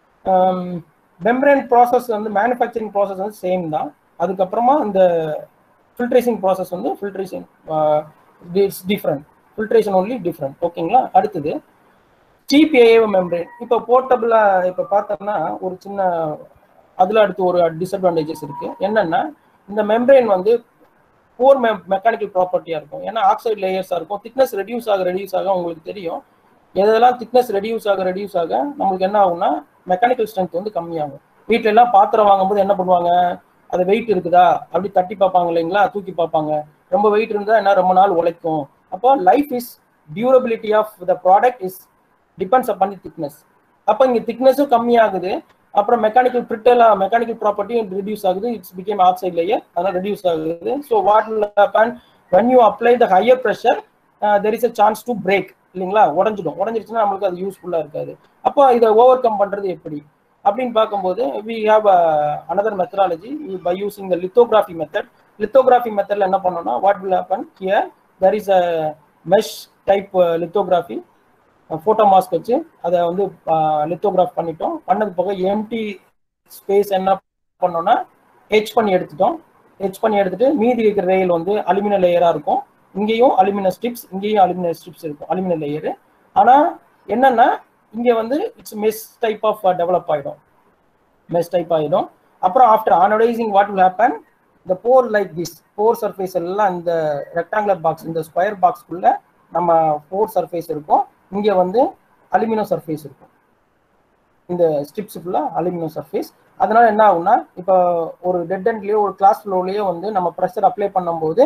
மெம்பரேன் ப்ராசஸ் வந்து மேனுஃபேக்சரிங் ப்ராசஸ் வந்து சேம் தான். அதுக்கப்புறமா இந்த ஃபில்ட்ரேஷன் ப்ராசஸ் வந்து filtration it's different, filtration only different. ஓகேங்களா? அடுத்தது சீப் ஏஏ மெம்பரேன். இப்போ போர்ட்டபிளா இப்போ பார்த்தோம்னா ஒரு சின்ன அதில் அடுத்து ஒரு டிஸ்அட்வான்டேஜஸ் இருக்கு. என்னன்னா இந்த மெம்பரேன் வந்து போர் மெ மெக்கானிக்கல் ப்ராப்பர்ட்டியா இருக்கும். ஏன்னா ஆக்சைடு லேயர்ஸா இருக்கும். திக்னஸ் ரெடியூஸ் ஆக ரெடியூஸ் ஆக உங்களுக்கு தெரியும், எதெல்லாம் திக்னஸ் ரெடியூஸ் ஆக ரெடியூஸ் ஆக நம்மளுக்கு என்ன ஆகும்னா மெக்கானிக்கல் ஸ்ட்ரென்த் வந்து கம்மியாகும். வீட்டில எல்லாம் பாத்திரம் வாங்கும்போது என்ன பண்ணுவாங்க, அது வெயிட் இருக்குதா அப்படி தட்டி பார்ப்பாங்க இல்லைங்களா, தூக்கி பார்ப்பாங்க. ரொம்ப வெயிட் இருந்தா என்ன ரொம்ப நாள் உழைக்கும். அப்போ life is durability of the product is depends upon the thickness. அப்போ இங்கே திக்னஸும் கம்மியாகுது, அப்புறம் மெக்கானிக்கல் பிரிட்டெல்லாம் மெக்கானிக்கல் ப்ராப்பர்ட்டியும் ரெடியூஸ் ஆகுது. இட்ஸ் பிகேம் ஆக்சைட் லேயர், அதெல்லாம் ரெடியூஸ் ஆகுது. So what will happen when you apply the higher pressure uh, there is a chance to break இல்லைங்களா, உடஞ்சிடும். உடஞ்சிருச்சுன்னா நம்மளுக்கு அது யூஸ்ஃபுல்லாக இருக்காது. அப்போ இதை ஓவர் கம் பண்ணுறது எப்படி அப்படின்னு பார்க்கும்போது we have uh, another methodology by using the lithography method. lithography methodல என்ன பண்ணோம்னா what will happen here, there is a mesh type uh, lithography. Photo mask வச்சு அதை வந்து லித்தோகிராஃப் பண்ணிட்டோம். பண்ணது போக எம்டி ஸ்பேஸ் என்ன பண்ணோம்னா ஹெச் பண்ணி எடுத்துட்டோம். ஹெச் பண்ணி எடுத்துட்டு மீதி இருக்கிற ரயில் வந்து அலுமினிய லேயராக இருக்கும். இங்கேயும் அலுமினியம் ஸ்ட்ரிப்ஸ், இங்கேயும் அலுமினியம் ஸ்ட்ரிப்ஸ் இருக்கும், அலுமினிய லேயரு. ஆனால் என்னன்னா இங்கே வந்து it's mesh type of develop ஆகிடும், மெஸ் டைப் ஆகிடும். அப்புறம் after anodising what will happen, இந்த pore like this pore surface எல்லாம் இந்த ரெக்டாங்குலர் பாக்ஸ் இந்த ஸ்கொயர் பாக்ஸ்க்குள்ள நம்ம போர் சர்ஃபேஸ் இருக்கும். இங்கே வந்து அலுமினியம் சர்ஃபேஸ் இருக்கும், இந்த ஸ்ட்ரிப்ஸ் ஃபுல்லாக அலுமினியம் சர்ஃபேஸ். அதனால என்ன ஆகும்னா இப்போ ஒரு டெட் எண்ட்லேயோ ஒரு கிளாஸ் ஃப்ளோர்லேயோ வந்து நம்ம ப்ரெஷர் அப்ளை பண்ணும்போது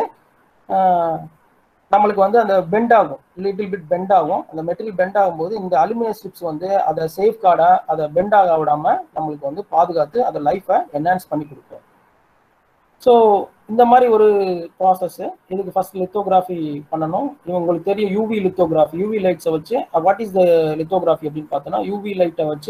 நம்மளுக்கு வந்து அந்த பெண்ட் ஆகும், லிட்டில் பிட் பெண்ட் ஆகும். அந்த மெட்டீரியல் பெண்ட் ஆகும்போது இந்த அலுமினியம் ஸ்ட்ரிப்ஸ் வந்து அதை சேஃப் கார்டாக அதை பெண்ட் ஆக விடாமல் நம்மளுக்கு வந்து பாதுகாத்து அதை லைஃப்பை என்ஹான்ஸ் பண்ணி கொடுக்கும். ஸோ இந்த மாதிரி ஒரு ப்ராசஸ். இதுக்கு ஃபர்ஸ்ட் லித்தோகிராஃபி பண்ணணும். உங்களுக்கு தெரியும் யூவி லித்தோகிராஃபி, யூவி லைட்ஸை வச்சு வாட் இஸ் த லித்தோகிராஃபி அப்படின்னு பார்த்தோன்னா யூவி லைட்டை வச்சு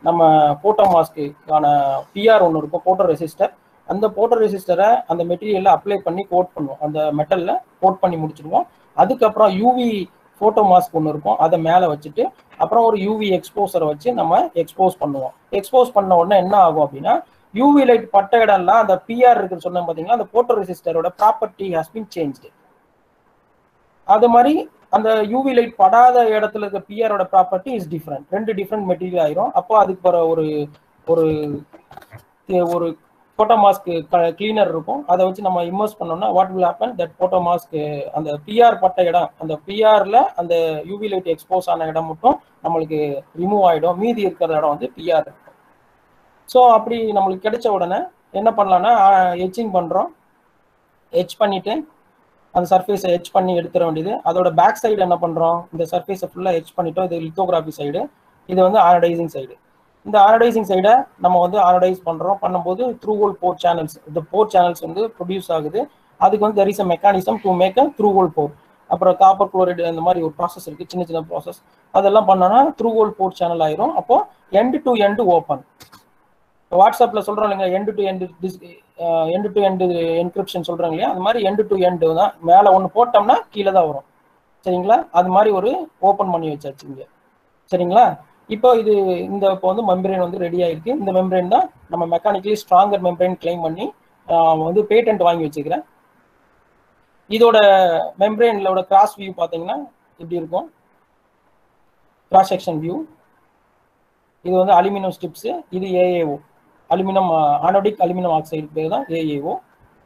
நம்ம போட்டோ மாஸ்க்குக்கான பிஆர் ஒன்று இருக்கும், போட்டோ ரெசிஸ்டர். அந்த போட்டோ ரெசிஸ்டரை அந்த மெட்டீரியலில் அப்ளை பண்ணி கோட் பண்ணுவோம், அந்த மெட்டலில் கோட் பண்ணி முடிச்சிடுவோம். அதுக்கப்புறம் யூவி ஃபோட்டோ மாஸ்க் ஒன்று இருக்கும், அதை மேலே வச்சுட்டு அப்புறம் ஒரு யூவி எக்ஸ்போசரை வச்சு நம்ம எக்ஸ்போஸ் பண்ணுவோம். எக்ஸ்போஸ் பண்ண உடனே என்ன ஆகும் அப்படின்னா, யூவி லைட் பட்ட இடம்லாம் அந்த பிஆர் இருக்குன்னு சொன்னேன் பார்த்தீங்கன்னா, அந்த போட்டோ ரெசிஸ்டரோட ப்ராப்பர்ட்டி ஹஸ் பீன் சேஞ்ச்டு. அது மாதிரி அந்த யூவி லைட் படாத இடத்துல இருக்க பிஆரோட ப்ராப்பர்ட்டி இஸ் டிஃப்ரெண்ட், ரெண்டு டிஃப்ரெண்ட் மெட்டீரியல் ஆயிரும். அப்போ அதுக்கு வர ஒரு ஒரு ஒரு போட்டோ மாஸ்க் கிளீனர் இருக்கும், அதை வச்சு நம்ம இம்மர்ஸ் பண்ணோம்னா what will happen, that photo mask அந்த பிஆர் பட்ட இடம், அந்த பிஆர்ல அந்த யூவி லைட் எக்ஸ்போஸ் ஆன இடம் மட்டும் நம்மளுக்கு ரிமூவ் ஆகிடும், மீதி இருக்கிற இடம் வந்து பிஆர் இருக்கும். ஸோ அப்படி நம்மளுக்கு கிடைச்ச உடனே என்ன பண்ணலாம்னா எட்சிங் பண்ணுறோம். எட்ச் பண்ணிட்டு அந்த சர்ஃபேஸை எட்ச் பண்ணி எடுத்துட வேண்டியது. அதோட பேக் சைடு என்ன பண்ணுறோம், இந்த சர்ஃபேஸை ஃபுல்லாக எட்ச் பண்ணிட்டோம். இது லித்தோகிராஃபி சைடு, இது வந்து ஆனடைசிங் சைடு. இந்த ஆனடைசிங் சைடை நம்ம வந்து ஆனடைஸ் பண்ணுறோம். பண்ணும்போது த்ரூ ஹோல் போர் சேனல்ஸ், இந்த போர் சேனல்ஸ் வந்து ப்ரொடியூஸ் ஆகுது. அதுக்கு வந்து there is a mechanism to make a through hole pore. அப்புறம் காப்பர் குளோரைடு அந்த மாதிரி ஒரு ப்ராசஸ் இருக்குது, சின்ன சின்ன ப்ராசஸ். அதெல்லாம் பண்ணோன்னா த்ரூ ஹோல் போர் சேனல் ஆயிரும். அப்போ எண்ட் டு எண்ட் ஓப்பன். வாட்ஸ்அப்பில் சொல்கிறோம் இல்லைங்க, end to end this end to end encryption சொல்கிறாங்க இல்லையா, அது மாதிரி எண்டு டு எண்டு தான். மேலே ஒன்று போட்டோம்னா கீழே தான் வரும், சரிங்களா? அது மாதிரி ஒரு ஓப்பன் பண்ணி வச்சாச்சு இங்கே, சரிங்களா? இப்போ இது இந்த இப்போ வந்து மெம்பரேன் வந்து ரெடி ஆகிருக்கு. இந்த மெம்பரேன் தான் நம்ம மெக்கானிக்கலி ஸ்ட்ராங்கர் மெம்பரேன் கிளைம் பண்ணி வந்து பேட்டன்ட் வாங்கி வச்சுக்கிறேன். இதோட மெம்பரேனோட கிராஸ் வியூ பார்த்தீங்கன்னா இப்படி இருக்கும், கிராஸ் செக்ஷன் வியூ. இது வந்து அலுமினியம் ஸ்ட்ரிப்ஸு, இது AAO, aluminium anodic aluminium oxide பேர் தான் ஏஏஓ.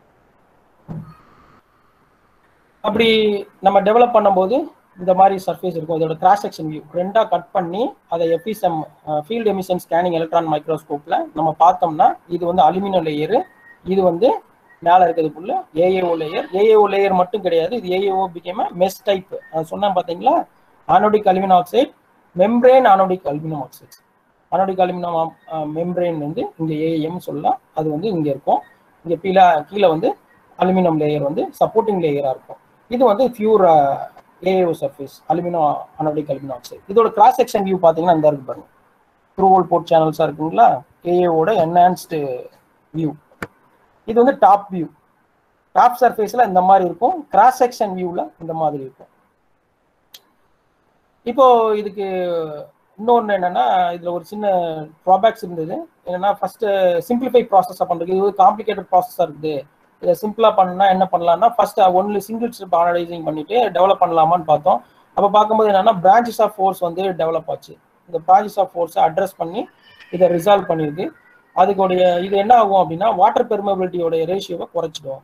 அப்படி நம்ம டெவலப் பண்ணும்போது இந்த மாதிரி சர்ஃபேஸ் இருக்கும். இதோட கிராஸ் செக்ஷன் வியூ ரெண்டாக கட் பண்ணி அதை FESEM field emission scanning electron மைக்ரோஸ்கோப்பில் நம்ம பார்த்தோம்னா இது வந்து அலுமினியம் லேயரு, இது வந்து மேலே இருக்கிறதுக்குள்ள ஏஏஓ லேயர். ஏஏஓ லேயர் மட்டும் கிடையாது, இது ஏஏஓ பிகேம் மெஸ் டைப். அது சொன்னேன் பார்த்தீங்களா, anodic aluminium oxide, membrane anodic aluminium oxide. Anodic aluminium membrane வந்து இங்கே ஏஎம் சொல்லலாம், அது வந்து இங்கே இருக்கும். இங்கே கீழே கீழே வந்து அலுமினியம் லேயர் வந்து சப்போர்ட்டிங் லேயராக இருக்கும். இது வந்து pure AAO surface, aluminium anodic aluminium oxide. இதோட கிராஸ் செக்ஷன் வியூ பார்த்தீங்கன்னா இந்த இருக்கு பாருங்க, த்ரூ ஹோல் போர்ட் சேனல்ஸாக இருக்குங்களா, ஏஏஓட என்ஹான்ஸ்டு வியூ. இது வந்து டாப் வியூ. டாப் சர்ஃபேஸில் இந்த மாதிரி இருக்கும், கிராஸ் செக்ஷன் வியூவில் இந்த மாதிரி இருக்கும். இப்போ இதுக்கு இன்னொன்று என்னன்னா, இதில் ஒரு சின்ன ட்ராபேக்ஸ் இருந்தது. என்னன்னா, ஃபர்ஸ்ட் சிம்பிளிஃபை ப்ராசஸாக பண்ணுறது, இது ஒரு காம்ப்ளிகேட்டட் ப்ராசஸாக இருக்குது. இதை சிம்பிளாக பண்ணா என்ன பண்ணலாம்னா, first only single step analysing பண்ணிட்டு டெவலப் பண்ணலாமான்னு பார்த்தோம். அப்போ பார்க்கும்போது என்னன்னா, பிரான்ச்சஸ் ஆஃப் ஃபோர்ஸ் வந்து டெவலப் ஆச்சு. இந்த பிரான்ச்சஸ் ஆஃப் ஃபோர்ஸை அட்ரஸ் பண்ணி இதை ரிசால்வ் பண்ணியிருக்கு. அதுக்குடைய இது என்ன ஆகும் அப்படின்னா, வாட்டர் பெர்மபிலிட்டியோடைய ரேஷியோவை குறைச்சிடும்.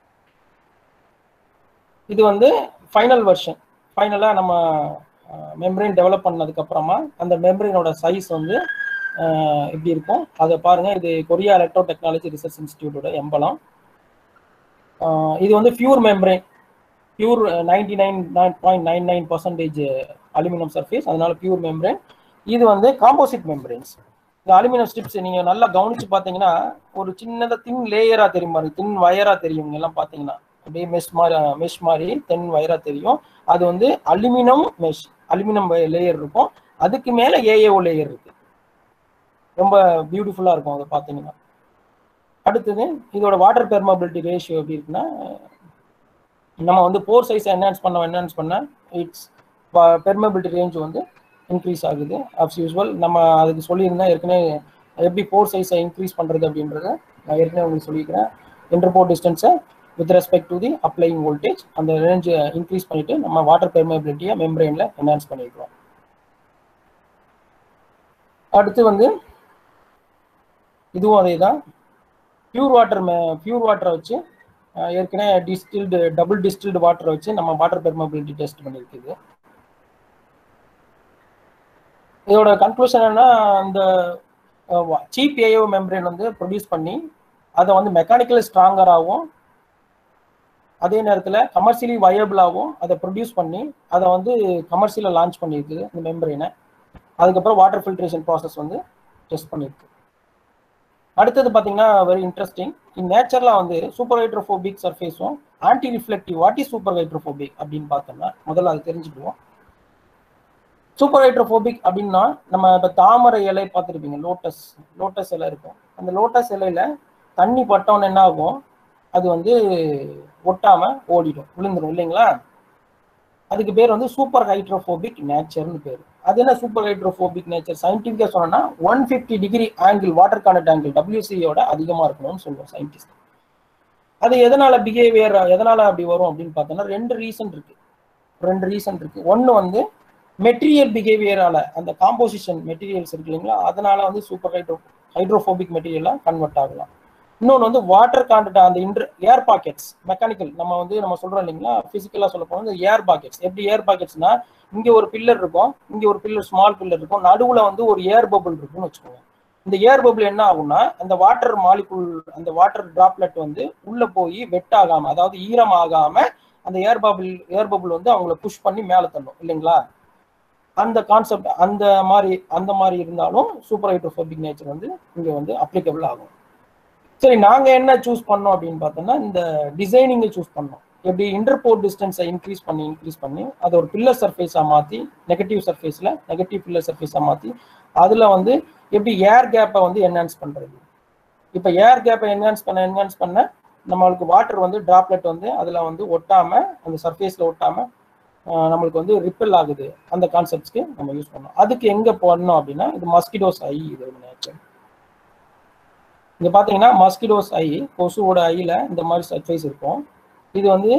இது வந்து ஃபைனல் வெர்ஷன். ஃபைனலாக நம்ம மெம்பரேன் டெவலப் பண்ணதுக்கு அப்புறமா அந்த மெம்பரேனோட சைஸ் வந்து எப்படி இருக்கும் அதை பாருங்க. இது கொரியா எலக்ட்ரோ டெக்னாலஜி ரிசர்ச் இன்ஸ்டிடியூட்டோட எம்பலம். இது வந்து pure membrane, pure ninety nine point nine nine percentage aluminium surface, அதனால பியூர் மெம்பரேன். இது வந்து காம்போசிட் மெம்பரேன்ஸ். இந்த அலுமினியம் ஸ்ட்ரிப்ஸ் நீங்கள் நல்லா கவனிச்சு பார்த்தீங்கன்னா ஒரு சின்னதாக தின் லேயராக தெரியும் பாருங்க, தின் வயராக தெரியும். எல்லாம் பார்த்தீங்கன்னா அப்படியே மெஷ் மாதிரி மெஷ் மாதிரி தென் வயராக தெரியும். அது வந்து அலுமினியம் மெஷ், அலுமினியம் லேயர் இருக்கும், அதுக்கு மேலே ஏஏஓ லேயர் இருக்கு. ரொம்ப பியூட்டிஃபுல்லாக இருக்கும் அதை பார்த்தீங்கன்னா. அடுத்தது இதோட வாட்டர் பெர்மபிலிட்டி ரேஷியோ எப்படி இருக்குன்னா, நம்ம வந்து போர் சைஸை என்ஹான்ஸ் பண்ண என்ஹான்ஸ் பண்ண இட்ஸ் பெர்மபிலிட்டி ரேஞ்ச் வந்து இன்க்ரீஸ் ஆகுது. ஆஸ் யூஸ்வல் நம்ம அதுக்கு சொல்லியிருந்தேன் ஏற்கனவே, எப்படி போர் சைஸை இன்க்ரீஸ் பண்ணுறது அப்படின்றத நான் ஏற்கனவே உங்களுக்கு சொல்லியிருக்கிறேன். இன்டர்போர் டிஸ்டன்ஸை with respect to the applying voltage அந்த ரேஞ்சை இன்க்ரீஸ் பண்ணிட்டு நம்ம வாட்டர் பெர்மபிலிட்டியை மெம்பரேனில் என்ஹான்ஸ் பண்ணியிருக்கிறோம். அடுத்து வந்து இதுவும் அதே தான், பியூர் வாட்டர் பியூர் வாட்டரை வச்சு ஏற்கனவே டிஸ்டில்டு டபுள் டிஸ்டில்டு வாட்டரை வச்சு நம்ம வாட்டர் பெர்மபிலிட்டி டெஸ்ட் பண்ணியிருக்குது. இதோட கன்க்ளூஷன் என்ன, இந்த சீப் ஏஏஓ மெம்பரேன் வந்து ப்ரொடியூஸ் பண்ணி அதை வந்து மெக்கானிக்கலி ஸ்ட்ராங்கராகவும் அதே நேரத்தில் கமர்ஷியலி வயபிளாகவும் அதை ப்ரொடியூஸ் பண்ணி அதை வந்து கமர்ஷியலில் லான்ச் பண்ணியிருக்குது இந்த மெம்பரேனை. அதுக்கப்புறம் வாட்டர் ஃபில்ட்ரேஷன் ப்ராசஸ் வந்து டெஸ்ட் பண்ணியிருக்கு. அடுத்தது பார்த்தீங்கன்னா வெரி இன்ட்ரெஸ்டிங், இன் நேச்சரில் வந்து சூப்பர் ஹைட்ரோஃபோபிக் சர்ஃபேஸும் anti reflective. What is super hydrophobic அப்படின்னு பார்த்தோம்னா முதல்ல அது தெரிஞ்சுக்குவோம். சூப்பர் ஹைட்ரோபோபிக் அப்படின்னா நம்ம இப்போ தாமரை இலை பார்த்துருப்பீங்க, லோட்டஸ் லோட்டஸ் இலை இருக்கும். அந்த லோட்டஸ் இலையில தண்ணி பட்டவன என்ன ஆகும், அது வந்து ஒட்டாம ஓடிடும், விழுந்துடும் இல்லைங்களா. அதுக்கு பேர் வந்து சூப்பர் ஹைட்ரோபோபிக் நேச்சர்னு பேர். அது என்ன சூப்பர் ஹைட்ரோபோபிக் நேச்சர்? சயின்டிஃபிக்கா சொன்னா one fifty degree angle, water contact angle டபிள்யூசியோட அதிகமா இருக்கணும்னு சொல்லுவோம் சயின்டிஸ்ட். அது எதனால பிஹேவியர் எதனால அப்படி வரும் அப்படின்னு பார்த்தோம்னா ரெண்டு ரீசன் இருக்கு ரெண்டு ரீசன் இருக்கு. ஒன்னு வந்து மெட்டீரியல் பிஹேவியரால, அந்த காம்போசிஷன் மெட்டீரியல்ஸ் இருக்கு இல்லைங்களா, அதனால வந்து சூப்பர் ஹைட்ரோ ஹைட்ரோபோபிக் மெட்டீரியலா கன்வெர்ட் ஆகலாம். இன்னொன்று வந்து வாட்டர் கான்டெக்ட், அந்த இன்டர் ஏர் பாக்கெட்ஸ், மெக்கானிக்கல் நம்ம வந்து நம்ம சொல்றோம் இல்லைங்களா, பிசிக்கலா சொல்ல போனா ஏர் பாக்கெட்ஸ். எப்படி ஏர் பாக்கெட்ஸ்னா, இங்க ஒரு பில்லர் இருக்கும், இங்க ஒரு பில்லர், ஸ்மால் பில்லர் இருக்கும், நடுவுல வந்து ஒரு ஏர் பபிள் இருக்குன்னு வச்சுக்கோங்க. இந்த ஏர் பபிள் என்ன ஆகும்னா, அந்த வாட்டர் மாலிகுல், அந்த வாட்டர் டிராப்லெட் வந்து உள்ள போய் வெட் ஆகாம, அதாவது ஈரம் ஆகாம அந்த ஏர் பபிள் ஏர் பபிள் வந்து அவங்கள புஷ் பண்ணி மேலே தள்ளும் இல்லைங்களா. அந்த கான்செப்ட் அந்த மாதிரி அந்த மாதிரி இருந்தாலும் சூப்பர் ஹைட்ரோபோபிக் நேச்சர் வந்து இங்க வந்து அப்ளிகபிள் ஆகும். சரி, நாங்க என்ன சூஸ் பண்ணோம் அப்படின்னு பார்த்தோம்னா இந்த டிசைனிங்கை சூஸ் பண்ணோம். எப்படி இன்டர்போர்ட் டிஸ்டன்ஸை இன்க்ரீஸ் பண்ணி இன்க்ரீஸ் பண்ணி அதை ஒரு பில்லர் சர்ஃபேஸாக மாற்றி, நெகட்டிவ் சர்ஃபேஸில் நெகட்டிவ் பில்லர் சர்ஃபேஸாக மாற்றி அதில் வந்து எப்படி ஏர் கேப்பை வந்து என்ஹான்ஸ் பண்ணுறது. இப்போ ஏர் கேப்பை என்ஹான்ஸ் பண்ண என்ஹான்ஸ் பண்ண நம்மளுக்கு வாட்டர் வந்து டிராப்லெட் வந்து அதில் வந்து ஒட்டாமல், அந்த சர்ஃபேஸில் ஒட்டாமல் நம்மளுக்கு வந்து ரிப்பல் ஆகுது. அந்த கான்செப்ட்ஸ்க்கு நம்ம யூஸ் பண்ணோம். அதுக்கு எங்கே போடணும் அப்படின்னா இது மஸ்கிட்டோஸ் ஐ. இது நேச்சர் இங்க பாத்தீங்கன்னா மஸ்கிட்டோஸ் ஐ, கொசுவோட ஐல இந்த மாதிரி சர்ஃபேஸ் இருக்கும். இது வந்து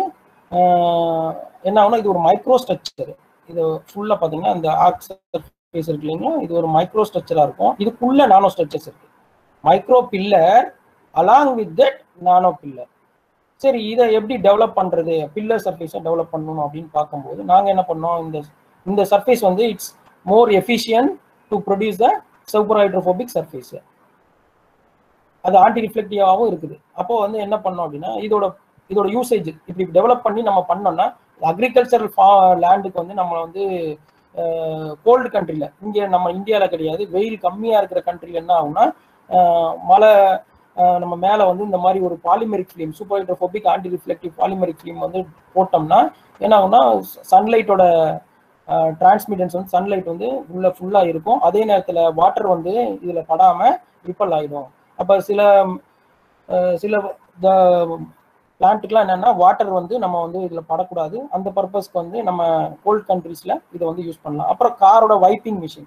என்ன ஆகும்னா இது ஒரு மைக்ரோ ஸ்ட்ரக்சர். இது ஃபுல்லா பாத்தீங்கன்னா இந்த ஆர்க் சர்ஃபேஸ் இருக்கு இல்லைங்களா, இது ஒரு மைக்ரோ ஸ்ட்ரக்சரா இருக்கும். இதுக்குள்ள நானோ ஸ்ட்ரக்சர்ஸ் இருக்கு, micro pillar along with that nano pillar. சரி, இதை எப்படி டெவலப் பண்றது, பில்லர் சர்ஃபேஸை டெவலப் பண்ணணும் அப்படின்னு பார்க்கும்போது நாங்க என்ன பண்ணோம், இந்த இந்த சர்ஃபேஸ் வந்து it's more efficient to produce the super hydrophobic surface. அது ஆன்டி ரிஃப்ளெக்டிவாகவும் இருக்குது. அப்போ வந்து என்ன பண்ணோம் அப்படின்னா இதோட இதோட யூசேஜ் இப்படி டெவலப் பண்ணி நம்ம பண்ணோம்னா அக்ரிகல்ச்சரல் ஃபா லேண்டுக்கு வந்து நம்ம வந்து கோல்டு கண்ட்ரியில், இங்கே நம்ம இந்தியாவில் கிடையாது, வெயில் கம்மியாக இருக்கிற கண்ட்ரியில் என்ன ஆகும்னா மழை நம்ம மேலே வந்து இந்த மாதிரி ஒரு polymeric film, super hydrophobic anti reflective polymeric film வந்து போட்டோம்னா என்ன ஆகும்னா சன்லைட்டோட டிரான்ஸ்மிட்டன்ஸ் வந்து சன்லைட் வந்து உள்ள ஃபுல்லாக இருக்கும். அதே நேரத்தில் வாட்டர் வந்து இதில் படாமல் ரிப்பல் ஆகிடும். அப்போ சில சில பிளான்ட்டுக்கெலாம் என்னென்னா வாட்டர் வந்து நம்ம வந்து இதில் படக்கூடாது. அந்த பர்பஸ்க்கு வந்து நம்ம கோல்ட் கண்ட்ரீஸில் இதை வந்து யூஸ் பண்ணலாம். அப்புறம் காரோட வைப்பிங் மிஷின்.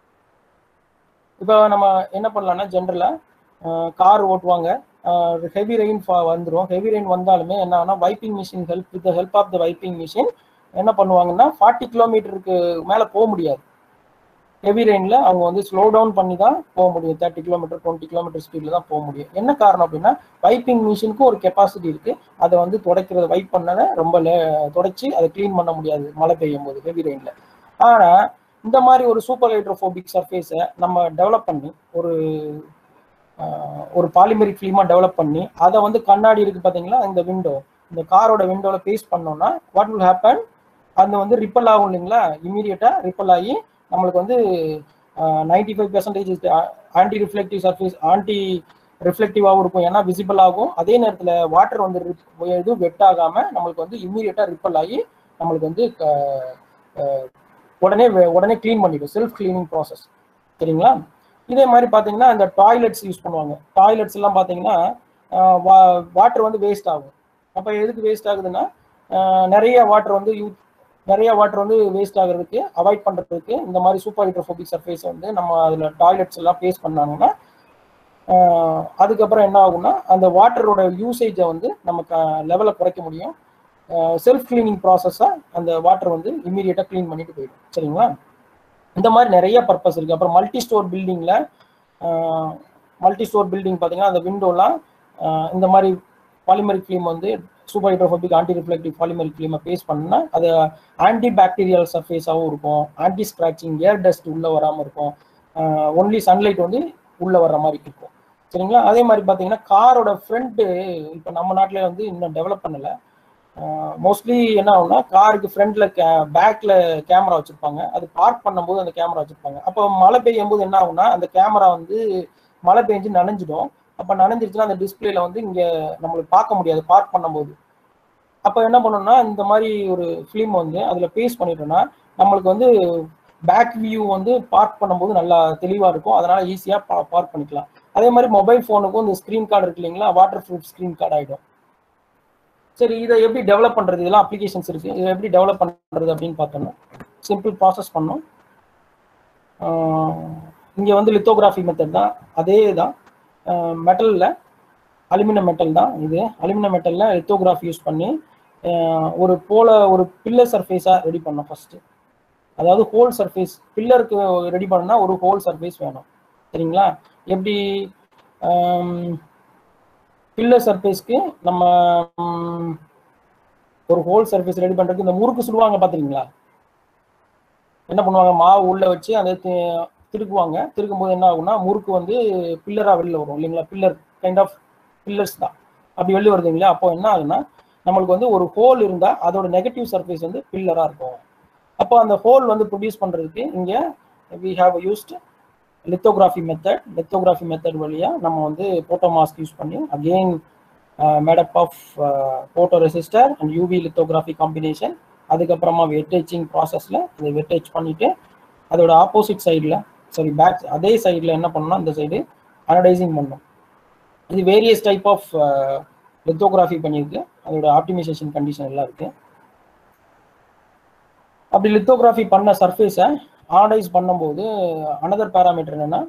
இப்போ நம்ம என்ன பண்ணலாம்னா ஜென்ரலாக கார் ஓட்டுவாங்க, ஹெவி ரெயின் வந்துடும். ஹெவி ரெயின் வந்தாலுமே என்ன ஆகுனா wiping machine help with the help of the wiping machine என்ன பண்ணுவாங்கன்னா ஃபார்ட்டி கிலோமீட்டருக்கு மேலே போக முடியாது. ஹெவி ரெயினில் அவங்க வந்து ஸ்லோ டவுன் பண்ணி தான் போக முடியும். தேர்ட்டி கிலோமீட்டர் டுவெண்ட்டி கிலோமீட்டர் ஸ்பீடில் தான் போக முடியும். என்ன காரணம் அப்படின்னா வைப்பிங் மிஷினுக்கும் ஒரு கெப்பாசிட்டி இருக்குது. அதை வந்து துடைக்கிறத வைப் பண்ணதை ரொம்ப லே துடைச்சி அதை க்ளீன் பண்ண முடியாது மழை பெய்யும் போது ஹெவி ரெயினில். ஆனால் இந்த மாதிரி ஒரு சூப்பர் ஹைட்ரோபோபிக் சர்ஃபேஸை நம்ம டெவலப் பண்ணி ஒரு ஒரு பாலிமெரிக் ஃபிலிமாக டெவலப் பண்ணி அதை வந்து கண்ணாடி இருக்குது பார்த்தீங்களா, இந்த விண்டோ, இந்த காரோட விண்டோவில் பேஸ்ட் பண்ணோம்னா வாட் வில் ஹேப்பன், அது வந்து ரிப்பல் ஆகும் இல்லைங்களா, இமீடியட்டாக ரிப்பல் ஆகி நம்மளுக்கு வந்து ninety five percentage anti reflective surface anti ரிஃப்ளெக்டிவாகவும் இருக்கும், ஏன்னா விசிபிள் ஆகும். அதே நேரத்தில் வாட்டர் வந்து எதுவும் வெட் ஆகாமல் நம்மளுக்கு வந்து இம்மீடியட்டாக ரிப்பல் ஆகி நம்மளுக்கு வந்து உடனே உடனே க்ளீன் பண்ணிடும், செல்ஃப் கிளீனிங் ப்ராசஸ். சரிங்களா. இதே மாதிரி பார்த்தீங்கன்னா இந்த டாய்லெட்ஸ் யூஸ் பண்ணுவாங்க. டாய்லெட்ஸ் எல்லாம் பார்த்தீங்கன்னா வா வாட்டர் வந்து வேஸ்ட் ஆகும். அப்போ எதுக்கு வேஸ்ட் ஆகுதுன்னா நிறைய வாட்டர் வந்து யூ நிறைய வாட்டர் வந்து வேஸ்ட் ஆகிறதுக்கு அவாய்ட் பண்ணுறதுக்கு இந்த மாதிரி சூப்பர் ஹைட்ரோபோபிக் சர்ஃபேஸ் வந்து நம்ம அதில் டாய்லெட்ஸ் எல்லாம் பேஸ் பண்ணாங்கன்னா அதுக்கப்புறம் என்ன ஆகும்னா அந்த வாட்டரோட யூசேஜை வந்து நமக்கு லெவலை குறைக்க முடியும். செல்ஃப் கிளீனிங் ப்ராசஸாக அந்த வாட்டர் வந்து இம்மீடியட்டாக க்ளீன் பண்ணிட்டு போயிடும். சரிங்களா. இந்த மாதிரி நிறைய பர்பஸ் இருக்குது. அப்புறம் மல்டி ஸ்டோர் பில்டிங்கில் மல்டி ஸ்டோர் பில்டிங் பார்த்தீங்கன்னா அந்த விண்டோலாம் இந்த மாதிரி பாலிமெரிக் ஃபிலிம் வந்து super hydrophobic anti reflective polymeric ஃபிலிமை பேஸ் பண்ணால் அது ஆன்டி பாக்டீரியல் சர்ஃபேஸாகவும் இருக்கும், ஆன்டி ஸ்க்ராச்சிங், ஏர் டஸ்ட் உள்ளே வராமல் இருக்கும், ஒன்லி சன்லைட் வந்து உள்ளே வர்ற மாதிரி இருக்கும். சரிங்களா. அதே மாதிரி பார்த்தீங்கன்னா காரோட ஃப்ரண்ட்டு இப்போ நம்ம நாட்டில் வந்து இன்னும் டெவலப் பண்ணலை. மோஸ்ட்லி என்ன ஆகும்னா காருக்கு ஃப்ரண்ட்ல கே பேக்கில் கேமரா வச்சுருப்பாங்க. அது பார்க் பண்ணும்போது அந்த கேமரா வச்சுருப்பாங்க. அப்போ மழை பெய்யும் போது என்ன ஆகும்னா அந்த கேமரா வந்து மழை பெஞ்சு நனைஞ்சிடும். அப்போ நனைஞ்சிருச்சுன்னா அந்த டிஸ்பிளேல வந்து இங்கே நம்மளுக்கு பார்க்க முடியாது பார்க் பண்ணும்போது. அப்போ என்ன பண்ணணும்னா இந்த மாதிரி ஒரு ஃபிலிம் வந்து அதில் பேஸ்ட் பண்ணிட்டோம்னா நம்மளுக்கு வந்து பேக் வியூ வந்து பார்க் பண்ணும்போது நல்லா தெளிவாக இருக்கும், அதனால ஈஸியாக பா பார்க் பண்ணிக்கலாம். அதே மாதிரி மொபைல் ஃபோனுக்கும் இந்த ஸ்க்ரீன் கார்டு இருக்கு இல்லைங்களா, வாட்டர் ப்ரூஃப் ஸ்க்ரீன் கார்டு ஆகிடும். சரி, இதை எப்படி டெவலப் பண்ணுறது? இதெல்லாம் அப்ளிகேஷன்ஸ் இருக்குது, இதை எப்படி டெவலப் பண்ணுறது அப்படின்னு பார்த்தோம்னா சிம்பிள் ப்ராசஸ் பண்ணோம். இங்கே வந்து லித்தோகிராஃபி மெத்தட் தான், அதே தான். மெட்டலில் அலுமினியம் மெட்டல் தான் இது. அலுமினியம் மெட்டலில் லித்தோகிராஃபி யூஸ் பண்ணி ஒரு போல ஒரு பில்லர் சர்ஃபேஸாக ரெடி பண்ணோம் ஃபஸ்ட்டு. அதாவது ஹோல் சர்ஃபேஸ், பில்லருக்கு ரெடி பண்ணால் ஒரு ஹோல் சர்ஃபேஸ் வேணும், சரிங்களா? எப்படி பில்லர் சர்ஃபேஸ்க்கு நம்ம ஒரு ஹோல் சர்ஃபேஸ் ரெடி பண்ணுறதுக்கு இந்த முறுக்கு சுடுவாங்க பார்த்துருக்கீங்களா? என்ன பண்ணுவாங்க, மாவு உள்ளே வச்சு அதை திருக்குவாங்க. திருக்கும் போது என்ன ஆகும்னா முறுக்கு வந்து பில்லராக வெளியில் வரும் இல்லைங்களா? பில்லர் கைண்ட் ஆஃப் பில்லர்ஸ் தான் அப்படி வெளியே வருது இல்லையா? அப்போ என்ன ஆகுதுன்னா நம்மளுக்கு வந்து ஒரு ஹோல் இருந்தால் அதோட நெகட்டிவ் சர்ஃபேஸ் வந்து பில்லராக இருக்கும். அப்போ அந்த ஹோல் வந்து ப்ரொடியூஸ் பண்ணுறதுக்கு இங்கே we have used lithography method. Lithography method வழியாக நம்ம வந்து போட்டோ மாஸ்க் யூஸ் பண்ணி again made up of photo resistor and UV lithography combination. அதுக்கப்புறமா வெட் எச்சிங் ப்ராசஸில் இதை வெட் எச் பண்ணிவிட்டு அதோட ஆப்போசிட் சைடில் சாரி பேக் அதே சைடில் என்ன பண்ணோம்னா இந்த சைடு அனடைசிங் பண்ணோம். இது வேரியஸ் டைப் ஆஃப் லித்தோகிராஃபி பண்ணியிருக்கு, அதோட ஆப்டிமைசேஷன் கண்டிஷன் எல்லாம் இருக்குது. அப்படி லித்தோகிராஃபி பண்ண சர்ஃபேஸை அனடைஸ் பண்ணும்போது அனதர் பேராமீட்டர் என்னென்னா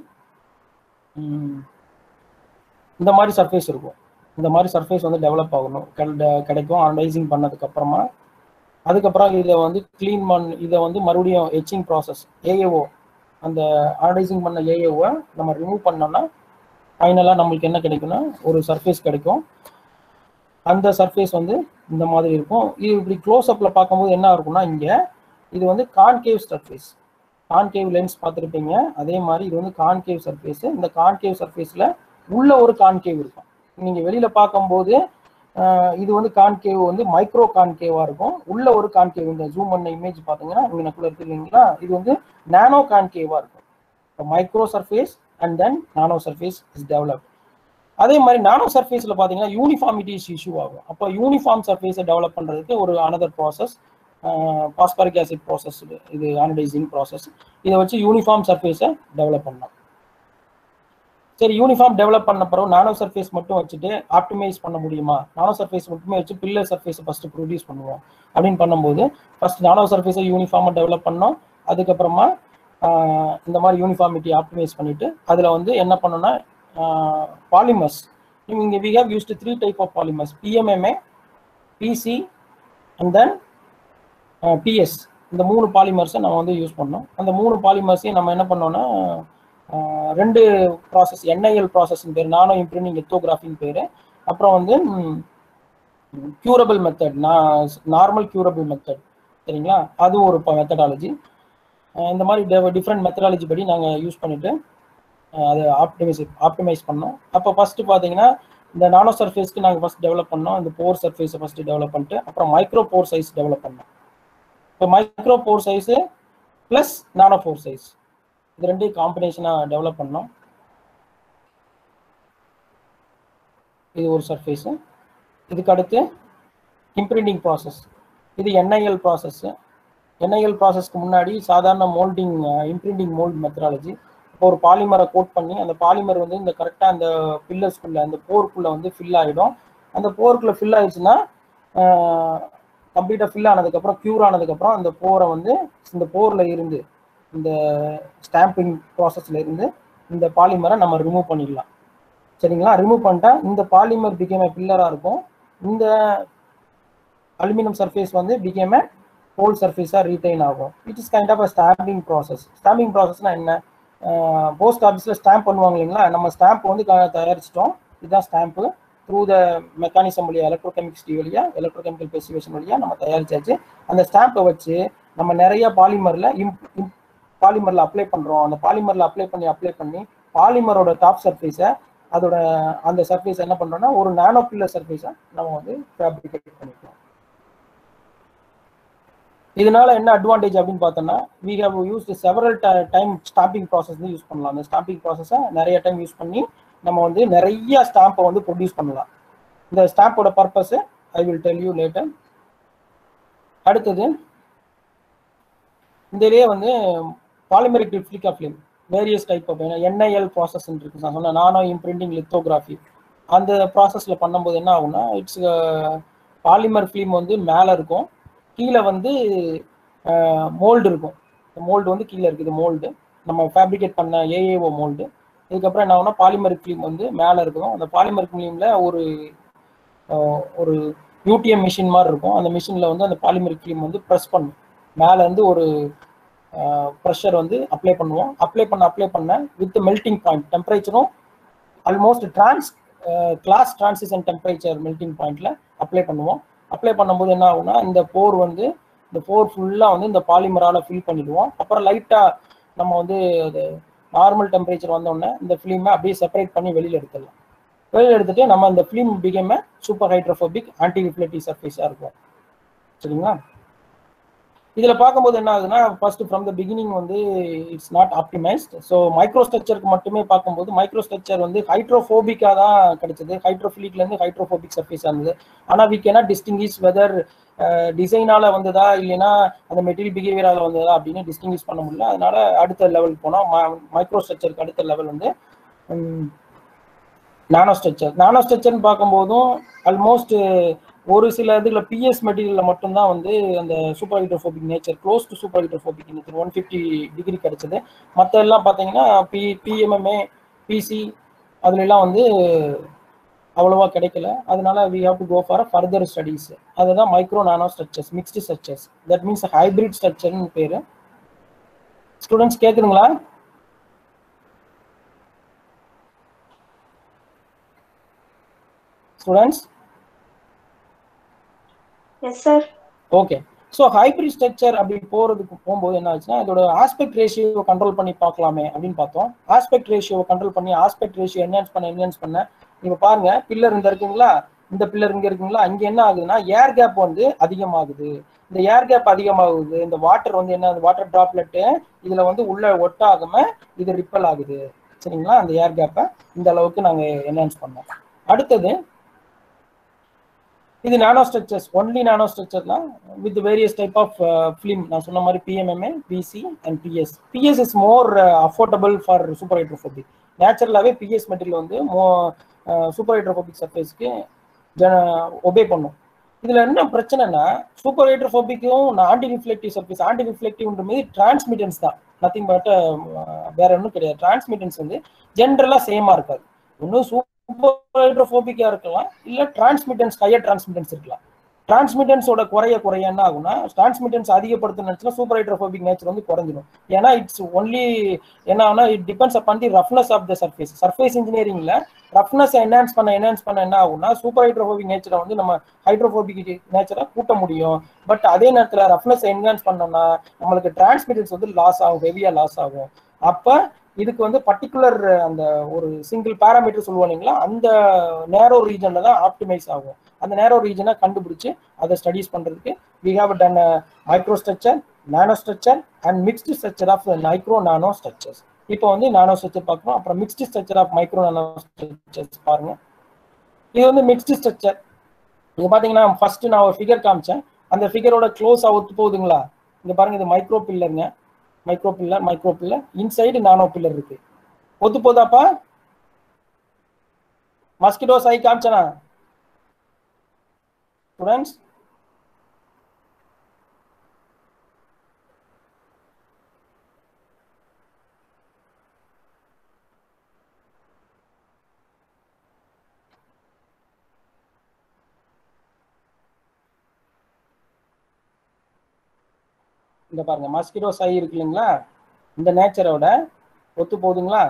இந்த மாதிரி சர்ஃபேஸ் இருக்கும். இந்த மாதிரி சர்ஃபேஸ் வந்து டெவலப் ஆகணும் கிடைக்கும் அனடைசிங் பண்ணதுக்கப்புறமா. அதுக்கப்புறம் இதை வந்து க்ளீன் பண்ண இதை வந்து மறுபடியும் எச்சிங் ப்ராசஸ் ஏஏஓ, அந்த அனடைசிங் பண்ண ஏஏஓவை நம்ம ரிமூவ் பண்ணோம்னா ஃபைனலாக நம்மளுக்கு என்ன கிடைக்குன்னா ஒரு சர்ஃபேஸ் கிடைக்கும். அந்த சர்ஃபேஸ் வந்து இந்த மாதிரி இருக்கும். இது இப்படி க்ளோஸ் அப்பில் பார்க்கும்போது என்ன இருக்கும்னா இங்கே இது வந்து கான்கேவ் சர்ஃபேஸ், கான்கேவ் லென்ஸ் பார்த்துருப்பீங்க. அதே மாதிரி இது வந்து கான்கேவ் சர்ஃபேஸு. இந்த கான்கேவ் சர்ஃபேஸில் உள்ள ஒரு கான்கேவ் இருக்கும். நீங்கள் வெளியில் பார்க்கும்போது இது வந்து கான்கேவ் வந்து மைக்ரோ கான்கேவாக இருக்கும். உள்ள ஒரு கான்கேவ், இந்த ஜூம் பண்ண இமேஜ் பார்த்தீங்கன்னா இங்கனக்குள்ள இருக்கு இல்லைங்களா, இது வந்து நானோ கான்கேவாக இருக்கும். இப்போ micro surface and then nano surface is developed. அதே மாதிரி நானோ சர்ஃபேஸில் பார்த்தீங்கன்னா யூனிஃபார்மிட்டிஸ் இஷ்யூ ஆகும். அப்போ யூனிஃபார்ம் சர்ஃபேஸை டெவலப் பண்ணுறதுக்கு ஒரு another process phosphoric acid process, இது அனடைசிங் ப்ராசஸ். இதை வச்சு யூனிஃபார்ம் சர்ஃபேஸை டெவலப் பண்ணலாம். சரி, யூனிஃபார்ம் டெவலப் பண்ண பிறகு நானோ சர்ஃபேஸ் மட்டும் வச்சுட்டு ஆப்டிமைஸ் பண்ண முடியுமா? நானோ சர்ஃபேஸ் மட்டுமே வச்சு பில்லர் சர்ஃபேஸை ஃபஸ்ட்டு ப்ரொடியூஸ் பண்ணுவோம் அப்படின்னு பண்ணும்போது ஃபர்ஸ்ட் நானோ சர்ஃபேஸை யூனிஃபார்மாக டெவலப் பண்ணோம். அதுக்கப்புறமா இந்த மாதிரி யூனிஃபார்மிட்டி ஆப்டிமைஸ் பண்ணிட்டு அதில் வந்து என்ன பண்ணோன்னா பாலிமர்ஸ், இங்கே we have used three type of polymers, PMMA, PC and then PS. இந்த மூணு பாலிமர்ஸை நம்ம வந்து யூஸ் பண்ணோம். அந்த மூணு பாலிமர்ஸையும் நம்ம என்ன பண்ணோம்னா ரெண்டு ப்ராசஸ், என்ஐஎல் ப்ராசஸ்ன்னு பேர், நானோ இம்ப்ரிண்டிங் லித்தோகிராஃபின்னு பேர். அப்புறம் வந்து curable method, normal curable method, சரிங்களா, அது ஒரு மெத்தடாலஜி. இந்த மாதிரி டிஃப்ரெண்ட் மெத்தடாலஜி படி நாங்கள் யூஸ் பண்ணிட்டு அதை ஆப்டிமைஸ் ஆப்டிமைஸ் பண்ணோம். அப்போ ஃபஸ்ட்டு பார்த்தீங்கன்னா இந்த நானோ சர்ஃபேஸ்க்கு நாங்கள் ஃபஸ்ட் டெவலப் பண்ணோம். இந்த போர் சர்ஃபேஸை ஃபஸ்ட்டு டெவலப் பண்ணிட்டு அப்புறம் மைக்ரோ போர் சைஸ் டெவலப் பண்ணோம். இப்போ micro pore size plus nano pore size இது ரெண்டையும் காம்பினேஷனாக டெவலப் பண்ணோம். இது ஒரு சர்ஃபேஸு. இதுக்கு அடுத்து இம்ப்ரிண்டிங் ப்ராசஸ், இது என்ஐஎல் ப்ராசஸ்ஸு. என்ஐஎல் ப்ராசஸ்க்கு முன்னாடி சாதாரண மோல்டிங் இம்ப்ரிண்டிங் மோல்ட் மெத்தடாலஜி. இப்போ ஒரு பாலிமரை கோட் பண்ணி அந்த பாலிமர் வந்து இந்த கரெக்டாக அந்த பில்லர்ஸ்குள்ளே அந்த போருக்குள்ளே வந்து ஃபில் ஆகிடும். அந்த போருக்குள்ளே ஃபில் ஆகிடுச்சுன்னா கம்ப்ளீட்டாக ஃபில் ஆனதுக்கப்புறம் க்யூர் ஆனதுக்கப்புறம் அந்த போரை வந்து இந்த போரில் இருந்து இந்த ஸ்டாம்பிங் ப்ராசஸில் இருந்து இந்த பாலிமரை நம்ம ரிமூவ் பண்ணிடலாம், சரிங்களா? ரிமூவ் பண்ணிட்டா இந்த பாலிமர் பிகேம் ஏ பில்லராக இருக்கும். இந்த அலுமினியம் சர்ஃபேஸ் வந்து பிகேம் ஏ ஹோல் சர்ஃபேஸாக ரீட்டைன் ஆகும். It is kind of a stamping process. Stamping ப்ராசஸ்னால் என்ன? போஸ்ட் ஆஃபீஸில் ஸ்டாம்ப் பண்ணுவாங்க இல்லைங்களா, நம்ம ஸ்டாம்ப் வந்து தயாரிச்சிட்டோம். இதுதான் ஸ்டாம்ப்பு. த்ரூ த மெக்கானிசம் வழியாக எலக்ட்ரோகெமிஸ்ட்ரி வழியாக எலக்ட்ரோகெமிக்கல் பெசிவேஷன் வழியாக நம்ம தயாரிச்சாச்சு. அந்த ஸ்டாம்பை வச்சு நம்ம நிறைய பாலிமரில் இம் பாலிமரில் அப்ளை பண்ணுறோம். அந்த பாலிமரில் அப்ளை பண்ணி அப்ளை பண்ணி பாலிமரோட டாப் சர்ஃபேஸை அதோட அந்த சர்ஃபேஸ் என்ன பண்ணுறோன்னா ஒரு நானோ பில்லர் சர்ஃபேஸை நம்ம வந்து ஃபேப்ரிகேட் பண்ணிக்கலாம். இதனால என்ன அட்வான்டேஜ் அப்படின்னு பார்த்தோம்னா we have used several time stamping process use பண்ணலாம். அந்த ஸ்டாம்பிங் ப்ராசஸை நிறைய டைம் யூஸ் பண்ணி நம்ம வந்து நிறைய ஸ்டாம்பை வந்து ப்ரொடியூஸ் பண்ணலாம். இந்த ஸ்டாம்போட purpose I will tell you later. அடுத்தது இந்த இதுலேயே வந்து polymeric replica film various type of NIL process இருக்கு. நான் சொன்ன நானோ இம்ப்ரிண்டிங் லித்தோகிராஃபி அந்த ப்ராசஸில் பண்ணும்போது என்ன ஆகும்னா இட்ஸ் பாலிமர் ஃபிலிம் வந்து மேலே இருக்கும், கீழே வந்து மோல்டு இருக்கும். மோல்டு வந்து கீழே இருக்குது, மோல்டு நம்ம ஃபேப்ரிகேட் பண்ண ஏஏஓ மோல்டு. இதுக்கப்புறம் என்ன ஆகும்னா பாலிமரிக் ஃபிலிம் வந்து மேலே இருக்கும். அந்த பாலிமரிக் ஃபிலிமில் ஒரு ஒரு யூடிஎம் மிஷின் மாதிரி இருக்கும். அந்த மிஷினில் வந்து அந்த பாலிமரிக் ஃபிலிம் வந்து ப்ரெஸ் பண்ணும். மேலே வந்து ஒரு ப்ரெஷர் வந்து அப்ளை பண்ணுவோம். அப்ளை பண்ண அப்ளை பண்ண வித் மெல்டிங் பாயிண்ட் டெம்பரேச்சரும் almost trans glass transition temperature melting பாயிண்ட்ல அப்ளை பண்ணுவோம். அப்ளை பண்ணும்போது என்ன ஆகும்னா இந்த போர் வந்து இந்த போர் ஃபுல்லாக வந்து இந்த பாலிமரால் ஃபில் பண்ணிடுவோம். அப்புறம் லைட்டாக நம்ம வந்து அது நார்மல் டெம்பரேச்சர் வந்தோடனே இந்த ஃபிலிமை அப்படியே செப்பரேட் பண்ணி வெளியில் எடுத்துடலாம். வெளியில் எடுத்துட்டு நம்ம இந்த film became super hydrophobic anti reflective சர்ஃபேஸாக இருக்கும். சரிங்களா? இதில் பார்க்கும்போது என்ன ஆகுதுன்னா ஃபர்ஸ்ட் ஃப்ரம் த பிகினிங் வந்து it's not optimised. So micro ஸ்ட்ரக்சருக்கு மட்டுமே பார்க்கும்போது மைக்ரோ ஸ்ட்ரக்சர் வந்து ஹைட்ரோஃபோபிக்காக தான் கிடைச்சது. ஹைட்ரோஃபிலிக்லேருந்து ஹைட்ரோஃபோபிக் சர்ஃபேஸாக இருந்தது. ஆனால் வி கேனாட் டிஸ்டிங்கிஷ் வெதர் டிசைனால வந்ததா இல்லைன்னா அந்த மெட்டீரியல் பிஹேவியரால் வந்ததா அப்படின்னு டிஸ்டிங்கிஷ் பண்ண முடியல. அதனால அடுத்த லெவல் போனால் மைக்ரோ ஸ்ட்ரக்சருக்கு அடுத்த லெவல் வந்து நானோ ஸ்ட்ரக்சர். நானோ ஸ்ட்ரக்சர்னு பார்க்கும்போதும் ஆல்மோஸ்ட் ஒரு சில இதுல பிஎஸ் மெட்டீரியல்ல மட்டும்தான் வந்து அந்த super hydrophobic nature close to super hydrophobic nature one fifty degree கிடைச்சது. மற்ற எல்லாம் பார்த்தீங்கன்னா பி பிஎம்எம்ஏ பிசி அதுல எல்லாம் வந்து அவ்வளவா கிடைக்கல. அதனால we have to go for further studies. அதுதான் micro nano structures, mixed structures. That means hybrid ஸ்ட்ரக்சர்னு பேரு. ஸ்டூடெண்ட்ஸ் கேட்குதுங்களா? Students? Yes sir. Okay. So hybrid structure அப்படி போகிறதுக்கு போகும்போது என்ன ஆச்சுன்னா இதோட ஆஸ்பெக்ட் ரேஷியோவை கண்ட்ரோல் பண்ணி பார்க்கலாமே அப்படின்னு பார்த்தோம். ஆஸ்பெக்ட் ரேஷியோவை கண்ட்ரோல் பண்ணி ஆஸ்பெக்ட் ரேஷியோ என்ஹான்ஸ் பண்ண என்ஹான்ஸ் பண்ண இப்போ பாருங்க பில்லர் இந்த இருக்குங்களா, இந்த பில்லர் இங்கே இருக்குங்களா, இங்கே என்ன ஆகுதுன்னா ஏர் கேப் வந்து அதிகமாகுது. இந்த ஏர் கேப் அதிகமாகுது, இந்த வாட்டர் வந்து என்ன வாட்டர் டிராப்லெட்டு இதில் வந்து உள்ள ஒட்டாகாம இது ரிப்பல் ஆகுது. சரிங்களா? அந்த ஏர் கேப்பை இந்த அளவுக்கு நாங்கள் என்ஹான்ஸ் பண்ணோம். அடுத்தது இது nano structures, only nano structure தான் with various type of film. நான் சொன்ன மாதிரி PMMA, PC and PS. PS is more affordable for super hydrophobic. நேச்சுரலாகவே பிஎஸ் மெட்டீரியல் வந்து மோ சூப்பர் ஹைட்ரோஃபோபிக் சர்ஃபேஸ்க்கு ஒபே பண்ணும். இதில் என்ன பிரச்சனைனா சூப்பர் ஹைட்ரோஃபோபிக்கும் ஆன்டி ரிஃப்ளெக்டிவ் சர்ஃபேஸ், ஆன்டி ரிஃப்ளெக்டிவ்ன்ற மீது டிரான்ஸ்மிட்டன்ஸ் தான், நத்திங் பட் வேற ஒன்றும் கிடையாது. டிரான்ஸ்மிட்டன்ஸ் வந்து ஜென்ரலாக சேமாக இருக்காது. ஒன்றும் சூப்பர் ஹைட்ரோஃபோபிக்கா இருக்கலாம், இல்ல டிரான்ஸ்மிட்டன்ஸ் ஹையர் டிரான்ஸ்மிட்டன்ஸ் இருக்கலாம். டிரான்ஸ்மிட்டன்ஸோட குறைய குறைய என்ன ஆகும்னா டிரான்ஸ்மிட்டன்ஸ் அதிகப்படுத்தணும்னா சூப்பர் ஹைட்ரோஃபோபிக் நேச்சர் வந்து குறைஞ்சிடும். ஏன்னா இட்ஸ் ஒன்லி என்ன ஆகுனா it depends upon the roughness of the surface. Surface இன்ஜினியரிங்ல ரஃப்னஸ் என்ஹான்ஸ் பண்ண என்ஹான்ஸ் பண்ண என்ன ஆகும்னா சூப்பர் ஹைட்ரோஃபோபிக் நேச்சரை வந்து நம்ம ஹைட்ரோஃபோபிக் நேச்சரை கூட்ட முடியும். பட் அதே நேரத்தில் ரஃப்னஸ் என்ஹான்ஸ் பண்ணோம்னா நம்மளுக்கு டிரான்ஸ்மிட்டன்ஸ் வந்து லாஸ் ஆகும், ஹெவியா லாஸ் ஆகும். அப்போ இதுக்கு வந்து பர்டிகுலர் அந்த ஒரு சிங்கிள் பேராமீட்டர் சொல்லுவோம் இல்லைங்களா, அந்த நேரோ ரீஜன்ல தான் ஆப்டிமைஸ் ஆகும். அந்த நேரோ ரீஜனை கண்டுபிடிச்சு அதை ஸ்டடீஸ் பண்றதுக்கு we have done micro structure, nano structure and mixed structure of micro nano structures. இப்போ வந்து நானோ ஸ்ட்ரக்சர் பார்க்கணும், அப்புறம் mixed structure of micro nano structures பாருங்க. இது வந்து மிக்ஸ்டு ஸ்ட்ரக்சர். இங்க பாத்தீங்கன்னா ஃபர்ஸ்ட் நான் ஒரு ஃபிகர் காமிச்சேன், அந்த ஃபிகரோட க்ளோஸ் ஒத்து போகுதுங்களா? இங்க பாருங்க, இது மைக்ரோ பில்லருங்க, micro pillar micro pillar inside nano pillar இருக்கு. ஒத்து போதாப்பா? மஸ்கிட்டோ சை காமிச்சனா ஸ்டூடெண்ட்ஸ்? இந்த பாருங்க மஸ்கிட்டோ சை இருக்கு இல்லைங்களா, இந்த நேச்சரோட ஒத்து போகுதுங்களா?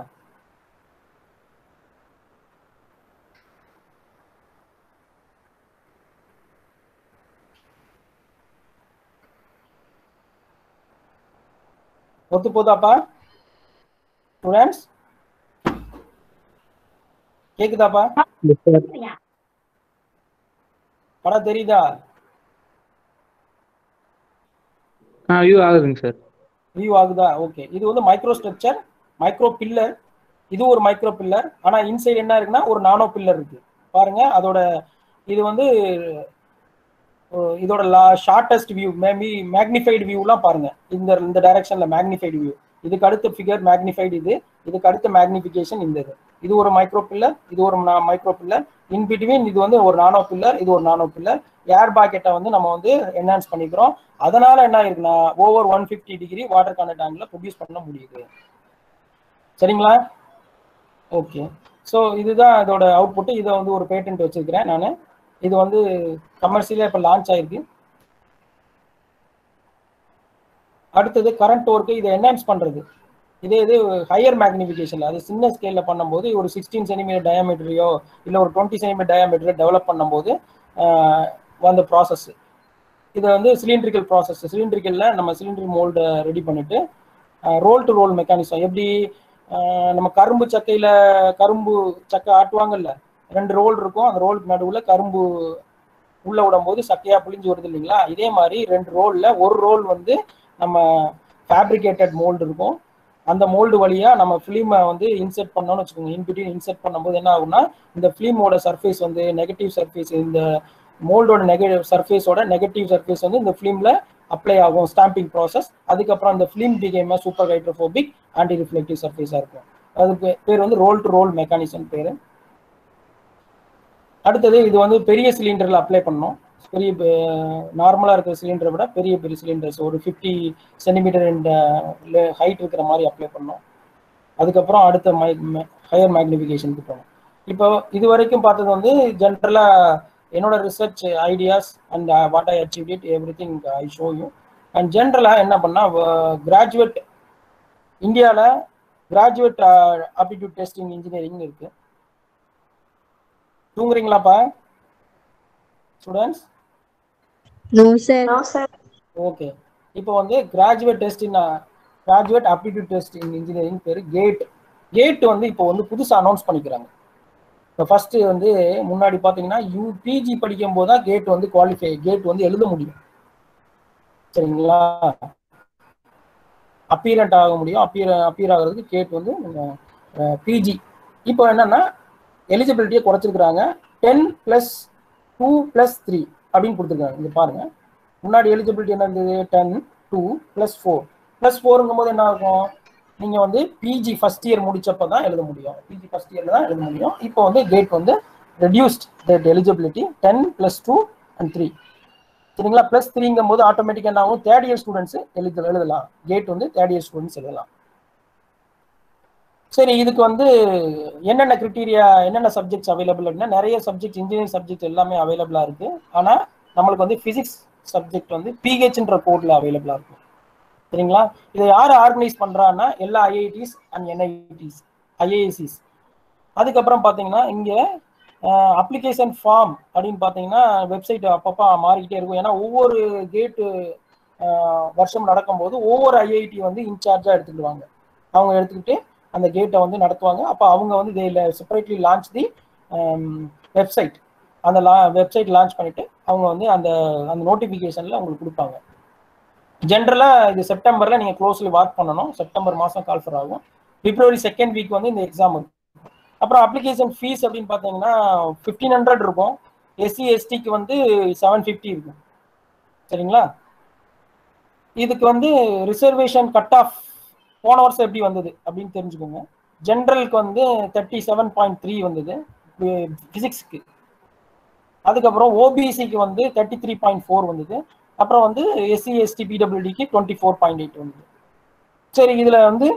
ஒத்து போதாப்பா ஸ்டூடெண்ட்ஸ்? கேக்குதாப்பா? படம் தெரியுதா? வியூ ஆகுதுங்க சார். வியூ ஆகுதா? ஓகே. இது வந்து மைக்ரோ ஸ்ட்ரக்சர், மைக்ரோ பில்லர். இது ஒரு மைக்ரோ பில்லர். ஆனா இன்சைடு என்ன இருக்குன்னா ஒரு நானோ பில்லர் இருக்கு பாருங்க. அதோட இது வந்து இதோட ஷார்டஸ்ட் வியூ மேபி மேக்னிஃபைடு வியூலாம் பாருங்க. இந்த இந்த டைரக்ஷன்ல மேக்னிஃபைடு வியூ, இதுக்கு அடுத்த ஃபிகர் மேக்னிஃபைடு, இது இதுக்கு அடுத்த மேக்னிஃபிகேஷன் இந்த இது இது ஒரு மைக்ரோ பில்லர், இது ஒரு மைக்ரோ பில்லர், இன் பிட்வீன் இது வந்து ஒரு நானோ பில்லர், இது ஒரு நானோ பில்லர். ஏர் பாக்கெட்டை வந்து நம்ம வந்து என்ஹான்ஸ் பண்ணிக்கிறோம். அதனால என்ன இருக்குன்னா over one fifty degree water content angle produce பண்ண முடியுது. சரிங்களா? ஓகே. ஸோ இதுதான் இதோட அவுட்புட். இதை வந்து ஒரு பேட்டன்ட் வச்சிருக்கிறேன் நான். இது வந்து கமர்ஷியலாக இப்போ லான்ச் ஆயிருக்கு. அடுத்தது கரண்ட் ஒர்க்கு இதை என்ஹான்ஸ் பண்ணுறது. இதே இது ஹையர் மேக்னிஃபிகேஷனில், அது சின்ன ஸ்கேலில் பண்ணும்போது ஒரு சிக்ஸ்டீன் சென்டிமீட்டர் டயாமீட்டரையோ இல்லை ஒரு டுவெண்ட்டி சென்டிமீட்டர் டயாமீட்டரோ டெவலப் பண்ணும்போது வந்த ப்ராசஸ். இதை வந்து சிலிண்ட்ரிக்கல் ப்ராசஸ். சிலிண்ட்ரிக்கலில் நம்ம சிலிண்டர் மோல்டை ரெடி பண்ணிட்டு ரோல் டு ரோல் மெக்கானிசம். எப்படி நம்ம கரும்பு சக்கையில் கரும்பு சக்கை ஆட்டுவாங்கல்ல, ரெண்டு ரோல் இருக்கும், அந்த ரோலுக்கு நடுவில் கரும்பு உள்ள விடும் போது சக்கையாக புளிஞ்சு வருது இல்லைங்களா, இதே மாதிரி ரெண்டு ரோலில் ஒரு ரோல் வந்து நம்ம ஃபேப்ரிகேட்டட் மோல்டு இருக்கும். அந்த மோல்டு வழியாக நம்ம ஃபிலிமை வந்து இன்செர்ட் பண்ணோம்னு வச்சுக்கோங்க. இன்பிட்வீன் இன்செர்ட் பண்ணும்போது என்ன ஆகும்னா இந்த ஃபிலிமோட சர்ஃபேஸ் வந்து நெகட்டிவ் சர்ஃபேஸ், இந்த மோல்டோட நெகட்டிவ் சர்ஃபேஸோட நெகட்டிவ் சர்ஃபேஸ் வந்து இந்த ஃபிலிமில் அப்ளை ஆகும், ஸ்டாம்பிங் ப்ராசஸ். அதுக்கப்புறம் அந்த film became super hydrophobic anti reflective சர்ஃபேஸாக இருக்கும். அதுக்கு பேர் வந்து ரோல் டு ரோல் மெக்கானிசம் பேர். அடுத்தது இது வந்து பெரிய சிலிண்டரில் அப்ளை பண்ணோம். பெரிய நார்மலாக இருக்கிற சிலிண்டரை விட பெரிய பெரிய சிலிண்டர்ஸ் ஒரு ஃபிஃப்டி சென்டிமீட்டர் இந்த ஹைட் இருக்கிற மாதிரி அப்ளை பண்ணோம். அதுக்கப்புறம் அடுத்த மை ஹையர் மேக்னிஃபிகேஷனுக்கு போனோம். இப்போ இது வரைக்கும் பார்த்தது வந்து ஜென்ரலாக என்னோட research ideas and what I achieve it everything I show you. And ஜென்ரலாக என்ன பண்ணால் கிராஜுவேட் இந்தியாவில் கிராஜுவேட் ஆப்டிடியூட் டெஸ்டிங் இன்ஜினியரிங் இருக்குது. தூங்குறீங்களாப்பா students? No sir. No sir. Okay. இப்போ வந்து graduate testing graduate aptitude testing engineering பேர் கேட். கேட் வந்து இப்போ வந்து புதுசாக அனௌன்ஸ் பண்ணிக்கிறாங்க. இப்போ ஃபர்ஸ்ட் வந்து முன்னாடி பார்த்தீங்கன்னா யூ பிஜி படிக்கும் போது தான் கேட் வந்து குவாலிஃபை கேட் வந்து எழுத முடியும். சரிங்களா? அப்பியரண்ட் ஆக முடியும். அப்பியர் அப்பியர் ஆகிறதுக்கு கேட் வந்து பிஜி. இப்போ என்னன்னா எலிஜிபிலிட்டியை குறைச்சிருக்கிறாங்க. Ten plus two plus three அப்படின்னு கொடுத்துருக்காங்க. இங்கே பாருங்க, முன்னாடி எலிஜிபிலிட்டி என்ன இருந்தது? Ten two plus four. Plus ஃபோருங்கும் போது என்ன ஆகும்? நீங்கள் வந்து பிஜி ஃபர்ஸ்ட் இயர் முடிச்சப்போ தான் எழுத முடியும். பிஜி ஃபர்ஸ்ட் இயரில் தான் எழுத முடியும். இப்போ வந்து கேட் வந்து reduced that eligibility ten plus two and three. சரிங்களா? பிளஸ் த்ரீங்கும் போது ஆட்டோமேட்டிக்காக என்ன ஆகும்? தேர்ட் இயர் ஸ்டூடெண்ட்ஸ் எழுத எழுதலாம். கேட் வந்து தேர்ட் இயர் ஸ்டூடெண்ட்ஸ் எழுதலாம். சரி, இதுக்கு வந்து என்னென்ன கிரிட்டீரியா, என்னென்ன சப்ஜெக்ட்ஸ் அவைலபிள் அப்படின்னா நிறைய சப்ஜெக்ட் இன்ஜினியரிங் சப்ஜெக்ட் எல்லாமே அவைலபிளாக இருக்குது. ஆனால் நம்மளுக்கு வந்து ஃபிசிக்ஸ் சப்ஜெக்ட் வந்து பிஹெச்ன்ற கோடில் அவைலபிளாக இருக்கும். சரிங்களா? இதை யார் ஆர்கனைஸ் பண்ணுறான்னா எல்லா ஐஐடிஸ் அண்ட் என்ஐடிஸ் ஐஏஎஸ்சிஸ். அதுக்கப்புறம் பார்த்தீங்கன்னா இங்கே அப்ளிகேஷன் ஃபார்ம் அப்படின்னு பார்த்தீங்கன்னா வெப்சைட் அப்பப்போ மாறிக்கிட்டே இருக்கும். ஏன்னா ஒவ்வொரு கேட்டு வருஷம் நடக்கும்போது ஒவ்வொரு ஐஐடி வந்து இன்சார்ஜாக எடுத்துக்கிடுவாங்க. அவங்க எடுத்துக்கிட்டு அந்த கேட்டை வந்து நடத்துவாங்க. அப்போ அவங்க வந்து இதில் செப்பரேட்லி லான்ச் தி வெப்சைட். அந்த லா வெப்சைட் லான்ச் பண்ணிவிட்டு அவங்க வந்து அந்த அந்த நோட்டிஃபிகேஷனில் அவங்களுக்கு கொடுப்பாங்க. ஜென்ரலாக இது செப்டம்பரில் நீங்கள் க்ளோஸ்லி வாக் பண்ணணும். செப்டம்பர் மாதம் கால்ஃபர் ஆகும். பிப்ரவரி செகண்ட் வீக் வந்து இந்த எக்ஸாம் இருக்கும். அப்புறம் அப்ளிகேஷன் ஃபீஸ் அப்படின்னு பார்த்தீங்கன்னா ஃபிஃப்டீன் ஹண்ட்ரட் இருக்கும். எஸ்சி எஸ்டிக்கு வந்து செவன் ஃபிஃப்டி இருக்கும். சரிங்களா? இதுக்கு வந்து ரிசர்வேஷன் கட் ஆஃப் போன வருஷம் எப்படி வந்தது அப்படின்னு தெரிஞ்சுக்கோங்க. ஜென்ரலுக்கு வந்து தேர்ட்டி செவன் பாயிண்ட் த்ரீ வந்தது ஃபிசிக்ஸ்க்கு. அதுக்கப்புறம் ஓபிசிக்கு வந்து தேர்ட்டி த்ரீ பாயிண்ட் ஃபோர் வந்தது. அப்புறம் வந்து எஸ்சி எஸ்டி பிடபிள்யூடிக்கு டுவெண்ட்டி ஃபோர் பாயிண்ட் எயிட் வந்தது. சரி, இதில் வந்து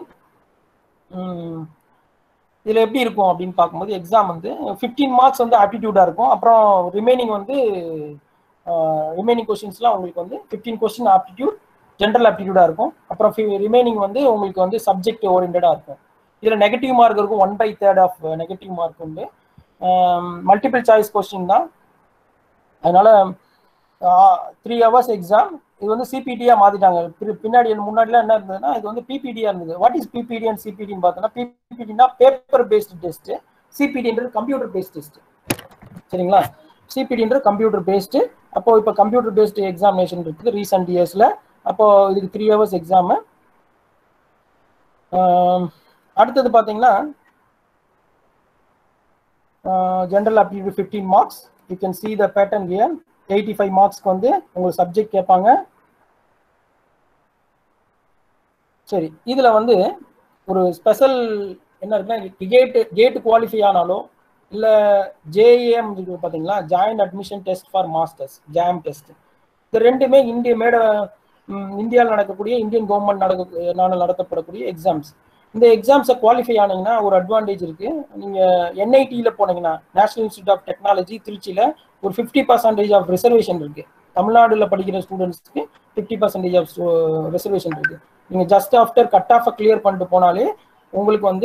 இதில் எப்படி இருக்கும் அப்படின்னு பார்க்கும்போது எக்ஸாம் வந்து ஃபிஃப்டீன் மார்க்ஸ் வந்து ஆப்டிடியூடாக இருக்கும். அப்புறம் ரிமைனிங் வந்து ரிமைனிங் கொஸ்டின்ஸ்லாம் உங்களுக்கு வந்து ஃபிஃப்டீன் கொஸ்டின் ஆப்டிடியூட் ஜென்ரல் ஆப்டிடியூடாக இருக்கும். அப்புறம் ரிமைனிங் வந்து உங்களுக்கு வந்து சப்ஜெக்ட் ஓரியன்டாக இருக்கும். இதில் நெகட்டிவ் மார்க் இருக்கும். One by third of negative mark உண்டு. மல்டிபிள் சாய்ஸ் கொஸ்டின் தான். அதனால த்ரீ ஹவர்ஸ் எக்ஸாம். இது வந்து சிபிடியா மாத்திட்டாங்க. பின்னாடி முன்னாடிலாம் என்ன இருந்ததுன்னா இது வந்து பிபிடியா இருந்தது. வாட் இஸ் பிபிடி அண்ட் சிபிடின்னு பார்த்தோன்னா பிபிடினா பேப்பர் பேஸ்டு டெஸ்ட், சிபிடின்றது கம்ப்யூட்டர் பேஸ்ட் டெஸ்ட். சரிங்களா? சிபிடின்றது கம்ப்யூட்டர் பேஸ்டு. அப்போ இப்போ கம்ப்யூட்டர் பேஸ்டு எக்ஸாமினேஷன் இருக்குது ரீசெண்ட் இயர்ஸ்ல. அப்போ இதுக்கு த்ரீ ஹவர்ஸ் எக்ஸாமு. அடுத்தது பார்த்தீங்கன்னா general aptitude fifteen marks. You can see the pattern here. Eighty five மார்க்ஸ்க்கு வந்து உங்களுக்கு சப்ஜெக்ட் கேட்பாங்க. சரி, இதுல வந்து ஒரு ஸ்பெஷல் என்ன இருக்குன்னா, கேட் கேட் குவாலிஃபை ஆனாலோ இல்ல ஜேஏஎம் இருக்கு பாத்தீங்களா, joint admission test for masters, JAM test, இது ரெண்டுமே இந்திய மேட இந்தியாவில் நடக்கக்கூடிய இந்தியன் கவர்மெண்ட் நடக்க நடத்தப்படக்கூடிய எக்ஸாம்ஸ். இந்த எக்ஸாம்ஸை குவாலிஃபை ஆனீங்கன்னா ஒரு அட்வான்டேஜ் இருக்கு. நீங்க என்ஐடியில் போனீங்கன்னா, நேஷனல் இன்ஸ்டியூட் ஆஃப் டெக்னாலஜி திருச்சியில ஒரு ஃபிஃப்டி பர்சன்டேஜ் ஆஃப் ரிசர்வேஷன் இருக்கு. தமிழ்நாடுல படிக்கிற ஸ்டூடெண்ட்ஸ்க்கு ஃபிஃப்டி பர்சன்டேஜ் ஆஃப் ரிசர்வேஷன் இருக்கு. நீங்க ஜஸ்ட் ஆஃப்டர் கட் ஆஃபை கிளியர் பண்ணிட்டு போனாலே உங்களுக்கு வந்து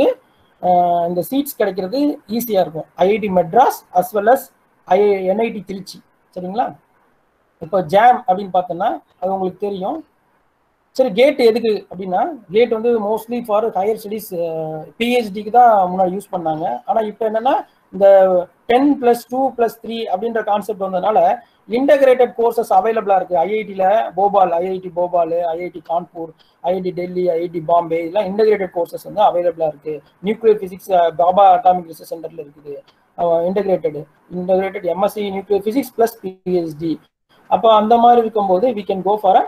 இந்த சீட்ஸ் கிடைக்கிறது ஈஸியா இருக்கும். IIT Madras as well as I NIT Tiruchi. சரிங்களா? இப்போ ஜாம் அப்படின்னு பார்த்தோம்னா அது உங்களுக்கு தெரியும். சரி, கேட் எதுக்கு அப்படின்னா, கேட் வந்து மோஸ்ட்லி ஃபார் ஹையர் ஸ்டடீஸ் பிஹெச்டிக்கு தான் முன்னாடி யூஸ் பண்ணாங்க. ஆனால் இப்போ என்னன்னா, இந்த ten plus two plus three அப்படின்ற கான்செப்ட் வந்ததுனால இன்டகிரேட்டட் கோர்சஸ் அவைலபிளா இருக்கு. ஐஐடியில Bhopal, IIT Bhopal, IIT Kanpur, IIT Delhi, IIT Bombay, இதெல்லாம் இன்டகிரேட்டட் கோர்சஸ் வந்து அவைலபிளா இருக்கு. Nuclear physics Bhabha atomic research சென்டர்ல இருக்குது integrated integrated MSc nuclear physics plus PhD. அப்போ அந்த மாதிரி இருக்கும்போது we can go for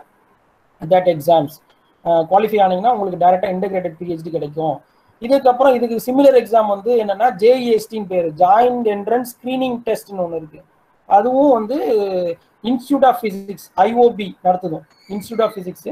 that exams. Qualify ஆனீங்கன்னா உங்களுக்கு டைரக்டா இன்டகிரேட்டட் பிஹெச்டி கிடைக்கும். இதுக்கப்புறம் இதுக்கு சிமிலர் எக்ஸாம் வந்து என்னன்னா ஜேஇஎஸ்டின்னு பேரு, ஜாயிண்ட் என்ட்ரன்ஸ் ஸ்கிரீனிங் டெஸ்ட்னு ஒன்று இருக்கு. அதுவும் வந்து இன்ஸ்டியூட் ஆஃப் பிசிக்ஸ் ஐஓபி நடத்துதும். இன்ஸ்டியூட் ஆஃப் பிசிக்ஸ்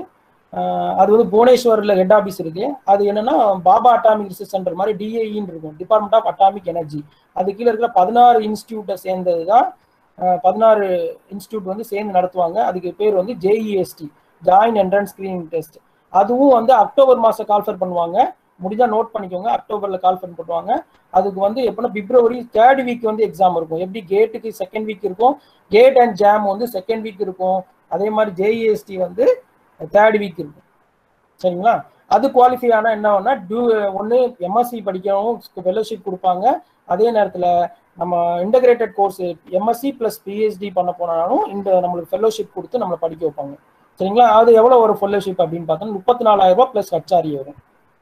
அது வந்து புவனேஸ்வர்ல ஹெட் ஆஃபீஸ் இருக்கு. அது என்னன்னா பாபா அட்டாமிக் ரிசர்ச் சென்டர் மாதிரி டிஏஇன்னு இருக்கும், டிபார்ட்மெண்ட் ஆஃப் அட்டாமிக் எனர்ஜி. அது கீழே இருக்கிற பதினாறு இன்ஸ்டியூட்டை சேர்ந்தது தான், பதினாறு இன்ஸ்டியூட் வந்து சேர்ந்து நடத்துவாங்க. அதுக்கு பேர் வந்து JEST, joint entrance screening test. அதுவும் வந்து அக்டோபர் மாசம் கால்ஃபர் பண்ணுவாங்க. முடிஞ்சா நோட் பண்ணிக்கோங்க, அக்டோபர்ல கால்ஃபர் பண்ணுவாங்க. அதுக்கு வந்து எப்படின்னா பிப்ரவரி தேர்ட் வீக் வந்து எக்ஸாம் இருக்கும். எப்படி கேட்டுக்கு செகண்ட் வீக் இருக்கும், கேட் அண்ட் ஜாம் வந்து செகண்ட் வீக் இருக்கும், அதே மாதிரி ஜேஇஎஸ்டி வந்து தேர்ட் வீக் இருக்கும். சரிங்களா? அது குவாலிஃபை ஆனா என்ன ஆகும்னா, டூ ஒன்று எம்எஸ்சி படிக்கிறவங்க ஃபெலோஷிப் கொடுப்பாங்க. அதே நேரத்தில் நம்ம integrated course MSc plus PhD பண்ண போனாலும் இந்த நம்மளுக்கு ஃபெலோஷிப் கொடுத்து நம்மளை படிக்க வைப்பாங்க. சரிங்களா? அது எவ்வளோ ஒரு ஃபெலோஷிப் அப்படின்னு பார்த்தோம்னா முப்பத்தி நாலாயிரம் ரூபாய் பிளஸ் ஹச்ஆர்இ வரும்.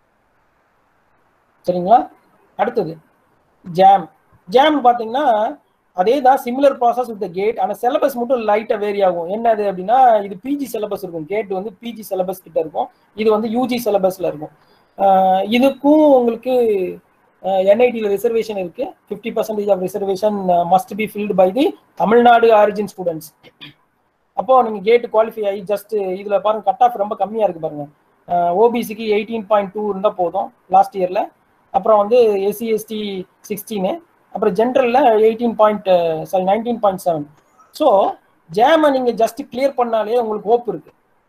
சரிங்களா? அடுத்தது ஜாம். ஜாம் பார்த்தீங்கன்னா அதே தான், சிமிலர் ப்ராசஸ் வித் கேட். ஆனால் சிலபஸ் மட்டும் லைட்டாக வேரி ஆகும். என்னது அப்படின்னா, இது பிஜி சிலபஸ் இருக்கும். கேட் வந்து பிஜி சிலபஸ் கிட்ட இருக்கும், இது வந்து யூஜி சிலபஸ்ல இருக்கும். இதுக்கும் உங்களுக்கு என்ஐடியில் ரிசர்வேஷன் இருக்கு. Fifty percentage of reservation must be filled by the Tamil Nadu origin students. அப்போ நீங்க கேட் குவாலிஃபை ஆகி ஜஸ்ட் இதுல பாருங்க, கட் ஆஃப் ரொம்ப கம்மியா இருக்கு பாருங்க. ஓபிசிக்கு எயிட்டீன் பாயிண்ட் டூ இருந்தால் போதும் லாஸ்ட் இயர்ல. அப்புறம் வந்து எஸ்சி எஸ்டி சிக்ஸ்டீனு, அப்புறம் ஜென்ரல்ல eighteen point sorry nineteen point seven. So ஜாமை நீங்க ஜஸ்ட் கிளியர் பண்ணாலே உங்களுக்கு ஹோப் இருக்கு.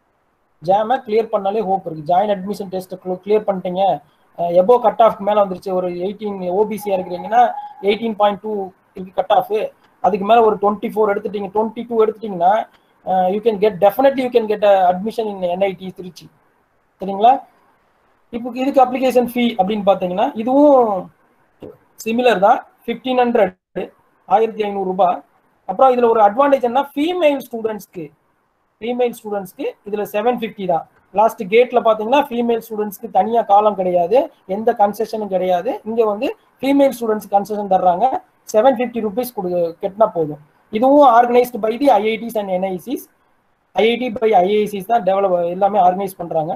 ஜாமை கிளியர் பண்ணாலே ஹோப் இருக்கு. ஜாயின் அட்மிஷன் டெஸ்ட் கிளியர் பண்ணிட்டீங்க, எபோ கட் ஆஃப் மேலே வந்துருச்சு, ஒரு எயிட்டீன் ஓபிசியா இருக்கிறீங்கன்னா எயிட்டீன் பாயிண்ட் டூ இருக்கு கட் ஆஃப். அதுக்கு மேலே ஒரு டுவெண்ட்டி ஃபோர் எடுத்துட்டீங்க, டுவெண்ட்டி டூ எடுத்துட்டீங்கன்னா you can get definitely you can get admission in NIT Tiruchi. சரிங்களா? இப்போ இதுக்கு அப்ளிகேஷன் ஃபீ அப்படின்னு பார்த்தீங்கன்னா இதுவும் சிமிலர் தான், ஃபிஃப்டீன் ஹண்ட்ரட் ஆயிரத்தி ஐநூறு ரூபாய். அப்புறம் இதுல ஒரு அட்வான்டேஜ் என்ன, ஃபீமேல் ஸ்டூடெண்ட்ஸ்க்கு ஃபீமேல் ஸ்டூடெண்ட்ஸ்க்கு இதுல செவன் ஃபிஃப்டி தான். லாஸ்ட் கேட்ல பாத்தீங்கன்னா ஃபீமேல் ஸ்டூடெண்ட்ஸ்க்கு தனியா காலம் கிடையாது, எந்த கன்செஷனும் கிடையாது. இங்க வந்து ஃபீமேல் ஸ்டூடெண்ட்ஸ் கன்செஷன் தர்றாங்க, செவன் ஃபிஃப்டி ருபீஸ் கொடு கெட்டினா போதும். இதுவும் organised by the IITs and NICs. IIT by IISc தான் டெவலப் எல்லாமே ஆர்கனைஸ் பண்றாங்க.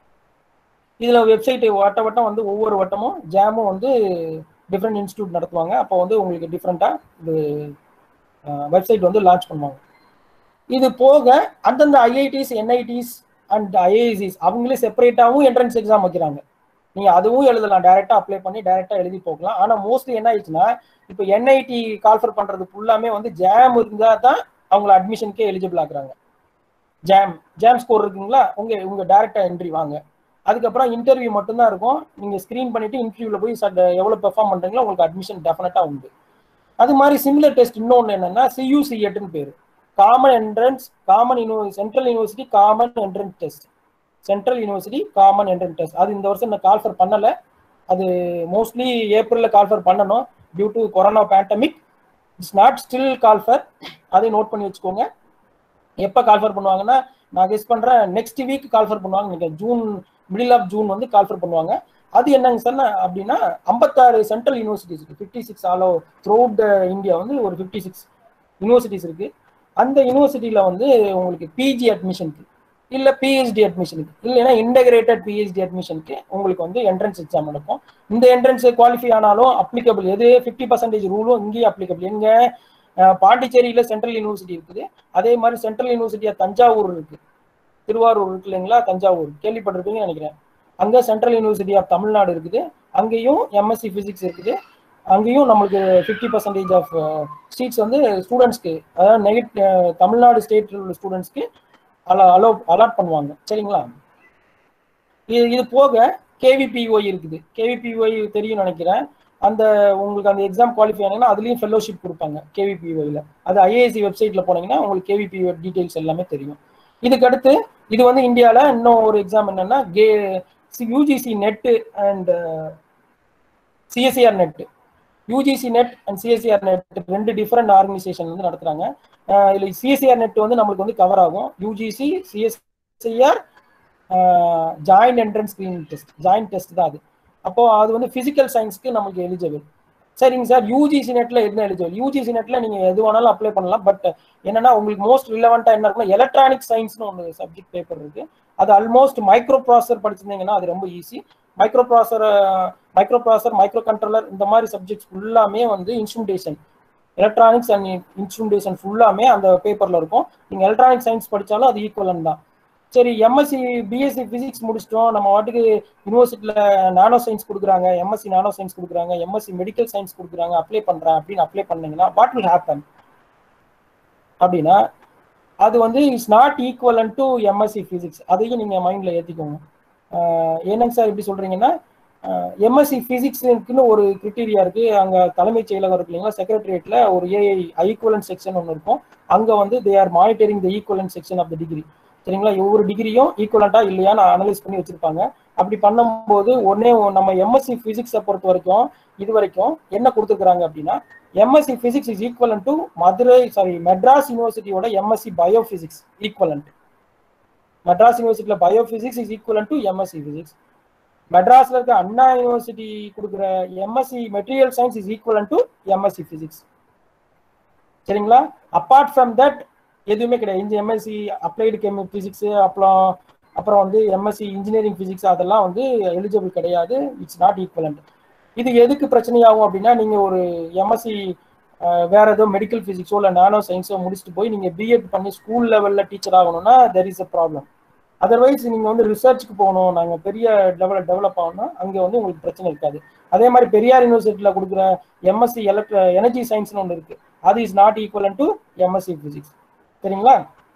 இதுல வெப்சைட் வட்ட வட்டம் வந்து ஒவ்வொரு வட்டமும் ஜாமும் வந்து டிஃப்ரெண்ட் இன்ஸ்டியூட் நடத்துவாங்க. அப்போ வந்து உங்களுக்கு டிஃப்ரெண்டா இது வெப்சைட் வந்து லான்ச் பண்ணுவாங்க. இது போக அந்தந்த ஐஐடிஸ் என்ஐடிஸ் அண்ட் ஐஐசிஸ் அவங்களே செப்பரேட்டாகவும் என்ட்ரன்ஸ் எக்ஸாம் வைக்கிறாங்க. நீங்க அதுவும் எழுதலாம், டைரக்டா அப்ளை பண்ணி டைரக்டா எழுதி போகலாம். ஆனா மோஸ்ட்லி என்ன ஆயிடுச்சுன்னா, இப்போ என்ஐடி கால்ஃபர் பண்றது ஃபுல்லாமே வந்து ஜாம் இருந்தா தான் அவங்களை அட்மிஷனுக்கே எலிஜிபிள் ஆக்குறாங்க. ஜாம் ஜாம் ஸ்கோர் இருக்குங்களா, உங்க உங்க டைரக்டா என்ட்ரி வாங்க. அதுக்கப்புறம் இன்டர்வியூ மட்டும்தான் இருக்கும். நீங்க ஸ்கிரீன் பண்ணிட்டு இன்டர்வியூல போய் எவ்வளவு பெர்ஃபார்ம் பண்றீங்களோ உங்களுக்கு அட்மிஷன் டெஃபினட்டா உண்டு. அது மாதிரி சிமிலர் டெஸ்ட் இன்னொன்று என்னன்னா சியூசிஎட்னு பேரு, common entrance common university central university common entrance test. Central university common entrance test அது இந்த வருஷம் நான் கால்ஃபர் பண்ணல. அது மோஸ்ட்லி ஏப்ரல்ல கால்ஃபர் பண்ணணும், due to Corona pandemic. It's not still call for, அதை நோட் பண்ணி வச்சுக்கோங்க. எப்போ கால்ஃபர் பண்ணுவாங்கன்னா நான் கெஸ் பண்றேன் நெக்ஸ்ட் வீக் கால்ஃபர் பண்ணுவாங்க. ஜூன் மிடில் ஆஃப் ஜூன் வந்து கால்ஃபர் பண்ணுவாங்க. அது என்னங்க சார் அப்படின்னா, ஐம்பத்தாறு சென்ட்ரல் யூனிவர்சிட்டிஸ் இருக்கு, fifty six all through out India வந்து ஒரு ஃபிஃப்டி சிக்ஸ் யூனிவர்சிட்டிஸ் இருக்கு. அந்த யூனிவர்சிட்டியில வந்து உங்களுக்கு பிஜி அட்மிஷனுக்கு இல்ல பிஹெச்டி அட்மிஷனுக்கு இல்லைன்னா இன்டகிரேட்டட் பிஹெச்டி அட்மிஷனுக்கு உங்களுக்கு வந்து என்ட்ரன்ஸ் எக்ஸாம் நடக்கும். இந்த என்ட்ரன்ஸ் குவாலிஃபை ஆனாலும் அப்ளிகபிள் எது ஃபிஃப்டி பர்சன்டேஜ் ரூலும் இங்கேயும் அப்ளிகபிள். எங்க பாண்டிச்சேரியில சென்ட்ரல் யூனிவர்சிட்டி இருக்குது, அதே மாதிரி சென்ட்ரல் யூனிவர்சிட்டியா தஞ்சாவூர் இருக்கு, திருவாரூர் இருக்கு இல்லைங்களா, தஞ்சாவூர் கேள்விப்பட்டிருப்பீங்கன்னு நினைக்கிறேன். அங்க சென்ட்ரல் யூனிவர்சிட்டி ஆஃப் தமிழ்நாடு இருக்குது, அங்கேயும் எம்எஸ்சி பிசிக்ஸ் இருக்குது. அங்கேயும் நம்மளுக்கு ஃபிஃப்டி பர்சன்டேஜ் ஆஃப் சீட்ஸ் வந்து ஸ்டூடெண்ட்ஸ்க்கு, அதாவது நெகட் தமிழ்நாடு ஸ்டேட் உள்ள ஸ்டூடெண்ட்ஸ்க்கு அலோ அலோ அலாட் பண்ணுவாங்க. சரிங்களா? இது இது போக கேவிபிஒய் இருக்குது. கேவிபிஒய் தெரியும் நினைக்கிறேன். அந்த உங்களுக்கு அந்த எக்ஸாம் குவாலிஃபை ஆனீங்கன்னா அதுலேயும் ஃபெல்லோஷிப் கொடுப்பாங்க கேவிபிஒயில். அது ஐஏஎஸ்சி வெப்சைட்டில் போனீங்கன்னா உங்களுக்கு கேவிபிஒய் டீட்டெயில்ஸ் எல்லாமே தெரியும். இதுக்கு அடுத்து இது வந்து இந்தியாவில் இன்னும் ஒரு எக்ஸாம் என்னன்னா கே UGC NET and CSIR NET. UGC NET and CSIR NET ரெண்டு டிஃப்ரெண்ட் ஆர்கனைசேஷன் வந்து நடத்துறாங்க. இதில் சிஎஸ்சிஆர் நெட் வந்து நம்மளுக்கு வந்து கவர் ஆகும். UGC CSIR joint entrance screening test, joint test தான் அது. அப்போ அது வந்து பிசிக்கல் சயின்ஸ்க்கு நமக்கு எலிஜிபிள். சரிங்க சார், யூஜிசி நெட்ல என்ன எலிஜிபிள்? யூஜிசி நெட்ல நீங்க எது வேணாலும் அப்ளை பண்ணலாம். பட் என்னன்னா உங்களுக்கு மோஸ்ட் ரிலவெண்டா என்ன இருக்குன்னா எலக்ட்ரானிக் சயின்ஸ்னு ஒன்று சப்ஜெக்ட் பேப்பர் இருக்கு. அது ஆல்மோஸ்ட் மைக்ரோ ப்ராசஸர் படிச்சிருந்தீங்கன்னா அது ரொம்ப easy. Microprocessor microprocessor microcontroller இந்த மாதிரி சப்ஜெக்ட்ஸ் ஃபுல்லாமே வந்து இன்ஸ்ட்ருமெண்டேஷன், எலக்ட்ரானிக்ஸ் அண்ட் இன்ஸ்ட்ருமெண்டேஷன் ஃபுல்லாமே அந்த பேப்பர்ல இருக்கும். நீங்க எலக்ட்ரானிக் சயின்ஸ் படிச்சாலும் அது ஈக்குவலன் தான். சரி, எம்எஸ்சி பிஎஸ்சி பிசிக்ஸ் முடிச்சிட்டோம், நம்ம வாட்டுக்கு யூனிவர்சிட்டியில நானோ சயின்ஸ் கொடுக்குறாங்க, எம்எஸ்சி நானோ சயின்ஸ் கொடுக்குறாங்க, எம்எஸ்சி மெடிக்கல் சயின்ஸ் கொடுக்குறாங்க, அப்ளை பண்றேன் அப்படின்னு அப்ளை பண்ணீங்கன்னா வாட் வில் ஹேப்பன் அப்படின்னா அது வந்து it's not equivalent to MSc physics. அதையும் நீங்க மைண்ட்ல ஏத்திக்கோங்க. என்னங்க சார் இப்படி சொல்றீங்கன்னா, எம்எஸ்சி பிசிக்ஸ்க்குன்னு ஒரு கிரிட்டீரியா இருக்கு. அங்க தலைமைச் செயலகம் இருக்கு இல்லைங்களா, செக்ரட்டரியேட்ல ஒரு ஏஐ ஈக்குவலன்ட் செக்ஷன் ஒன்று இருக்கும். அங்க வந்து they are monitoring the equivalent section of the degree. சரிங்களா? ஒவ்வொரு டிகிரியும் ஈக்குவலண்டா இல்லையான்னு அனலைஸ் பண்ணி வச்சிருப்பாங்க. அப்படி பண்ணும்போது ஒன்னே நம்ம எம்எஸ்சி பிசிக்ஸை பொறுத்த வரைக்கும் இது வரைக்கும் என்ன கொடுத்துருக்காங்க அப்படின்னா, MSc physics is equivalent to Madurai sorry Madras யூனிவர்சிட்டியோட MSc bio physics equivalent. Madras யூனிவர்சிட்டியில bio physics is equivalent to MSc physics. மெட்ராஸ்ல இருக்க அண்ணா யூனிவர்சிட்டி கொடுக்குற MSc material science is equivalent to MSc physics. சரிங்களா? அப்பார்ட் ஃப்ரம் தட் எதுவுமே கிடையாது. இந்த எம்எஸ்சி அப்ளைடு கெமி physics அப்புறம் அப்புறம் வந்து எம்எஸ்சி இன்ஜினியரிங் பிசிக்ஸ் அதெல்லாம் வந்து எலிஜிபிள் கிடையாது. It's not equivalent. இது எதுக்கு பிரச்சனையாகும் அப்படின்னா, நீங்க ஒரு எம்எஸ்சி வேற ஏதோ மெடிக்கல் பிசிக்ஸோ இல்லை நானோ சயின்ஸோ முடிச்சுட்டு போய் நீங்க பிஎட் பண்ணி ஸ்கூல் லெவல்ல டீச்சர் ஆகணும்னா there is a problem. Otherwise நீங்க வந்து ரிசர்ச்சுக்கு போகணும், நாங்க பெரிய லெவலில் டெவலப் ஆகணும்னா அங்கே வந்து உங்களுக்கு பிரச்சனை இருக்காது. அதே மாதிரி பெரியார் யூனிவர்சிட்டியில் கொடுக்குற எம்எஸ்சி எலக்ட்ர எனர்ஜி சயின்ஸ்னு ஒன்று இருக்கு, அது is not equivalent to MSc physics. சரிங்களா?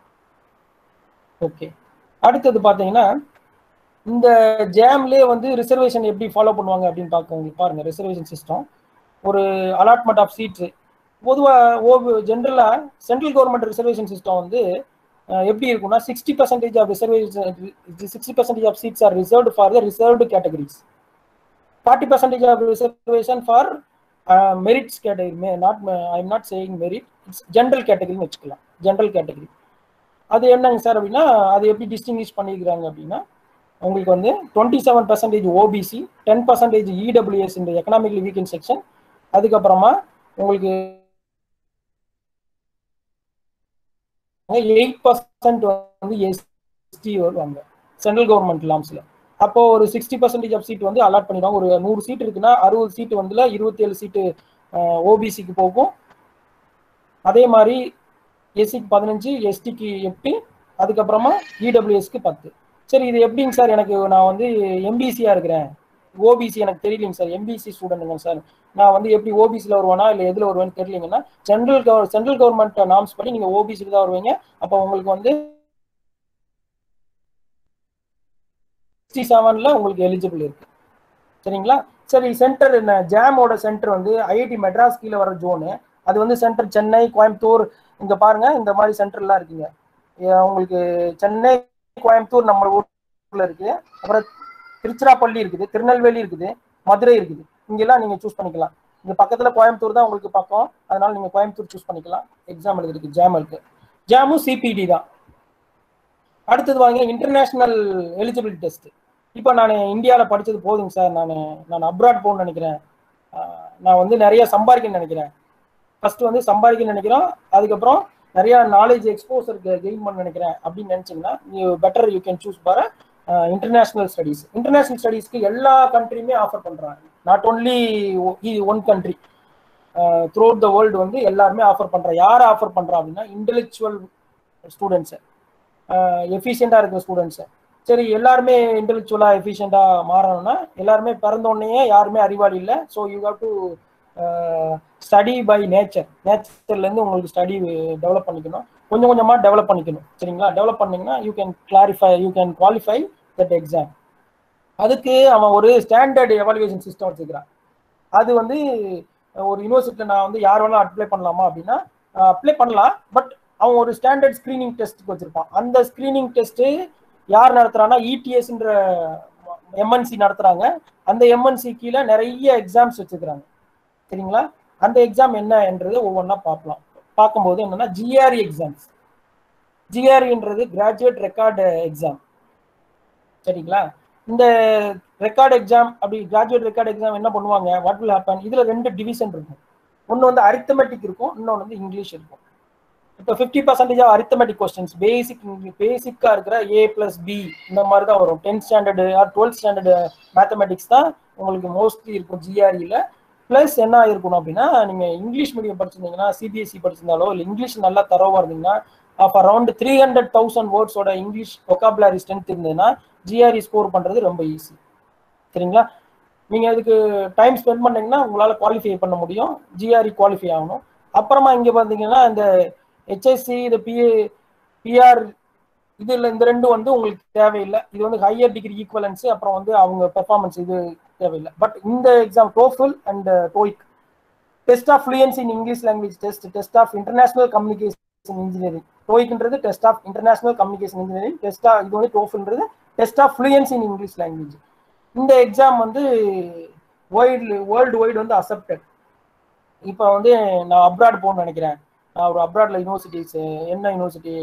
ஓகே, அடுத்தது பார்த்தீங்கன்னா இந்த ஜேம்லேயே வந்து ரிசர்வேஷன் எப்படி ஃபாலோ பண்ணுவாங்க அப்படின்னு பார்க்க உங்களுக்கு பாருங்க. ரிசர்வேஷன் சிஸ்டம் ஒரு அலாட்மெண்ட் ஆஃப் சீட்ஸ் பொதுவாக ஓ ஜென்ரலாக சென்ட்ரல் கவர்மெண்ட் ரிசர்வேஷன் சிஸ்டம் வந்து எப்படி இருக்கும்னா sixty percentage of reservation sixty percentage of seats are reserved for the reserved categories, forty percentage of reservation for merits category. Not I am not saying merit, it's general கேட்டகரின்னு வச்சுக்கலாம். General category அது என்னங்க sir அப்படின்னா, அது எப்படி distinguish பண்ணிக்கிறாங்க அப்படின்னா, உங்களுக்கு வந்து twenty seven percentage OBC, ten percentage EWS இந்த எக்கனாமிக்லி வீக்கன் செக்ஷன், அதுக்கப்புறமா உங்களுக்கு எயிட் பர்சன்ட் வந்து எஸ்டி வருவாங்க சென்ட்ரல் கவர்மெண்ட் லாம்ஸ்ல. அப்போ ஒரு சிக்ஸ்டி பர்சன்டேஜ் ஆஃப் சீட் வந்து அலாட் பண்ணிடுவாங்க. ஒரு நூறு சீட் இருக்குன்னா அறுபது சீட்டு வந்து இருபத்தி ஏழு சீட்டு ஓபிசிக்கு போகும். அதே மாதிரி எஸ்சிக்கு பதினஞ்சு, எஸ்டிக்கு எட்டு, அதுக்கப்புறமா இடபிள்யூஎஸ்க்கு பத்து. சரி, இது எப்படிங்க சார், எனக்கு நான் வந்து எம்பிசியா இருக்கிறேன், ஓபிசி எனக்கு தெரியலைங்க சார், எம்பிசி ஸ்டூடெண்ட்டுங்க சார், நான் வந்து எப்படி ஓபிசியில் வருவேனா இல்லை எதில் வருவேன்னு தெரியலீங்கன்னா, central cover central government norms படி நீங்கள் ஓபிசிக்கு தான் வருவீங்க. அப்போ உங்களுக்கு வந்து சிக்ஸ்டி செவன்ல உங்களுக்கு எலிஜிபிள் இருக்கு. சரிங்களா? சரி, சென்டர் என்ன, ஜாமோட சென்டர் வந்து ஐஐடி மெட்ராஸ் கீழே வர ஜோனு. அது வந்து சென்டர் சென்னை, கோயம்புத்தூர், இங்க பாருங்க இந்த மாதிரி சென்டர்லாம் இருக்குங்க. உங்களுக்கு சென்னை, கோயம்புத்தூர் நம்ம ஊர்ல இருக்கு, அப்புறம் திருச்சிராப்பள்ளி இருக்குது, திருநெல்வேலி இருக்குது, மதுரை இருக்குது. இங்கெல்லாம் நீங்க சூஸ் பண்ணிக்கலாம். இந்த பக்கத்துல கோயம்புத்தூர் தான் உங்களுக்கு பக்கம், அதனால நீங்க கோயம்புத்தூர் சூஸ் பண்ணிக்கலாம். எக்ஸாம் எழுதுறதுக்கு ஜாம் இருக்கு. ஜாமும் சிபிடி தான். அடுத்தது வாங்க இன்டர்நேஷனல் எலிஜிபிலிட்டி டெஸ்ட். இப்போ நான் இந்தியாவில் படித்தது போதுங்க சார், நான் நான் அப்ராட் போகணும்னு நினைக்கிறேன், நான் வந்து நிறைய சம்பாதிக்கணும்னு நினைக்கிறேன். ஃபர்ஸ்ட் வந்து சம்பாதிக்கணும்னு நினைக்கிறோம், அதுக்கப்புறம் நிறைய நாலேஜ் எக்ஸ்போசர் கெயின் பண்ண நினைக்கிறேன் அப்படின்னு நினைச்சீங்கன்னா you better you can choose for international studies. International ஸ்டடீஸ்க்கு எல்லா கண்ட்ரியுமே ஆஃபர் பண்றாங்க, not only one country, throughout the world வந்து எல்லாருமே ஆஃபர் பண்றாங்க. யார் ஆஃபர் பண்றா அப்படின்னா இன்டெலெக்சுவல் ஸ்டூடெண்ட்ஸை, எஃபிஷியண்டா இருக்கிற ஸ்டூடெண்ட்ஸை. சரி, எல்லாருமே இன்டெலெக்சுவலா எஃபிஷியண்டா மாறணும்னா எல்லாருமே பிறந்த உடனே யாருமே அறிவாளி இல்லை. So you have to study by nature. நேச்சர்ல இருந்து உங்களுக்கு ஸ்டடி டெவலப் பண்ணிக்கணும், கொஞ்சம் கொஞ்சமா டெவலப் பண்ணிக்கணும். சரிங்களா? டெவலப் பண்ணீங்கன்னா you can clarify you can qualify that exam. அதுக்கு அவன் ஒரு ஸ்டாண்டர்ட் எவாலுவேஷன் சிஸ்டம் வச்சுக்கிறான். அது வந்து ஒரு யூனிவர்சிட்டியில் நான் வந்து யார் வேணாலும் அப்ளை பண்ணலாமா அப்படின்னா அப்ளை பண்ணலாம். பட் அவன் ஒரு ஸ்டாண்டர்ட் ஸ்கிரீனிங் டெஸ்ட்டுக்கு வச்சிருப்பான். அந்த ஸ்கிரீனிங் டெஸ்ட்டு யார் நடத்துறான்னா இடிஎஸ்ன்ற எம்என்சி நடத்துறாங்க. அந்த எம்என்சி கீழே நிறைய எக்ஸாம்ஸ் வச்சுக்கிறாங்க. சரிங்களா? அந்த எக்ஸாம் என்னன்றது ஒவ்வொன்றா பார்க்கலாம். பார்க்கும்போது என்னன்னா ஜிஆர்இ எக்ஸாம்ஸ். ஜிஆர்இன்றது கிராஜுவேட் ரெக்கார்டு எக்ஸாம். சரிங்களா? இந்த ரெக்கார்டு எக்ஸாம் அப்படி கிராஜுவேட் ரெக்கார்டு எக்ஸாம் என்ன பண்ணுவாங்க, வாட் வில் ஹேப்பன், இதுல ரெண்டு டிவிஷன் இருக்கும். ஒன்று வந்து அரித்தமெட்டிக் இருக்கும், இன்னொன்று வந்து இங்கிலீஷ் இருக்கும். இப்போ fifty percentage of arithmetic questions basic பேசிக்காக இருக்கிற ஏ பிளஸ் பி இந்த மாதிரி தான் வரும். Tenth standard or twelfth standard mathematics தான் உங்களுக்கு மோஸ்ட்லி இருக்கும் ஜிஆர்இல. ப்ளஸ் என்ன இருக்கணும் அப்படின்னா, நீங்கள் இங்கிலீஷ் மீடியம் படிச்சிருந்தீங்கன்னா, சிபிஎஸ்சி படிச்சிருந்தாலோ இல்லை இங்கிலீஷ் நல்லா தரவாக இருந்தீங்கன்னா, of around three hundred thousand வேர்ட்ஸோட இங்கிலீஷ் ஒகாபுலரி ஸ்ட்ரென்த் இருந்ததுன்னா ஜிஆர்இ ஸ்கோர் பண்ணுறது ரொம்ப ஈஸி. சரிங்களா? நீங்கள் அதுக்கு டைம் ஸ்பெண்ட் பண்ணீங்கன்னா உங்களால் குவாலிஃபை பண்ண முடியும், ஜிஆர்இ குவாலிஃபை ஆகணும். அப்புறமா இங்கே பார்த்தீங்கன்னா இந்த ஹெச்எஸ்சி இந்த பிஏ பிஆர் இதில் இந்த ரெண்டும் வந்து உங்களுக்கு தேவையில்லை. இது வந்து ஹையர் டிகிரி ஈக்குவலன்ஸு, அப்புறம் வந்து அவங்க பெர்ஃபார்மன்ஸ் இது தேவையில்லை. பட் இந்த exam TOEFL and TOEIC, test of fluency in English language test, test of international communication engineering. டோயிக்ன்றது test of international communication engineering, test of இது வந்து டோஃபல்ன்றது test of fluency in English language. இந்த exam வந்து world world wide வந்து accepted. இப்போ வந்து நான் அப்ராட் போகணும்னு நினைக்கிறேன், நான் ஒரு அப்ராட்ல யூனிவர்சிட்டிஸ் என்ன யூனிவர்சிட்டி,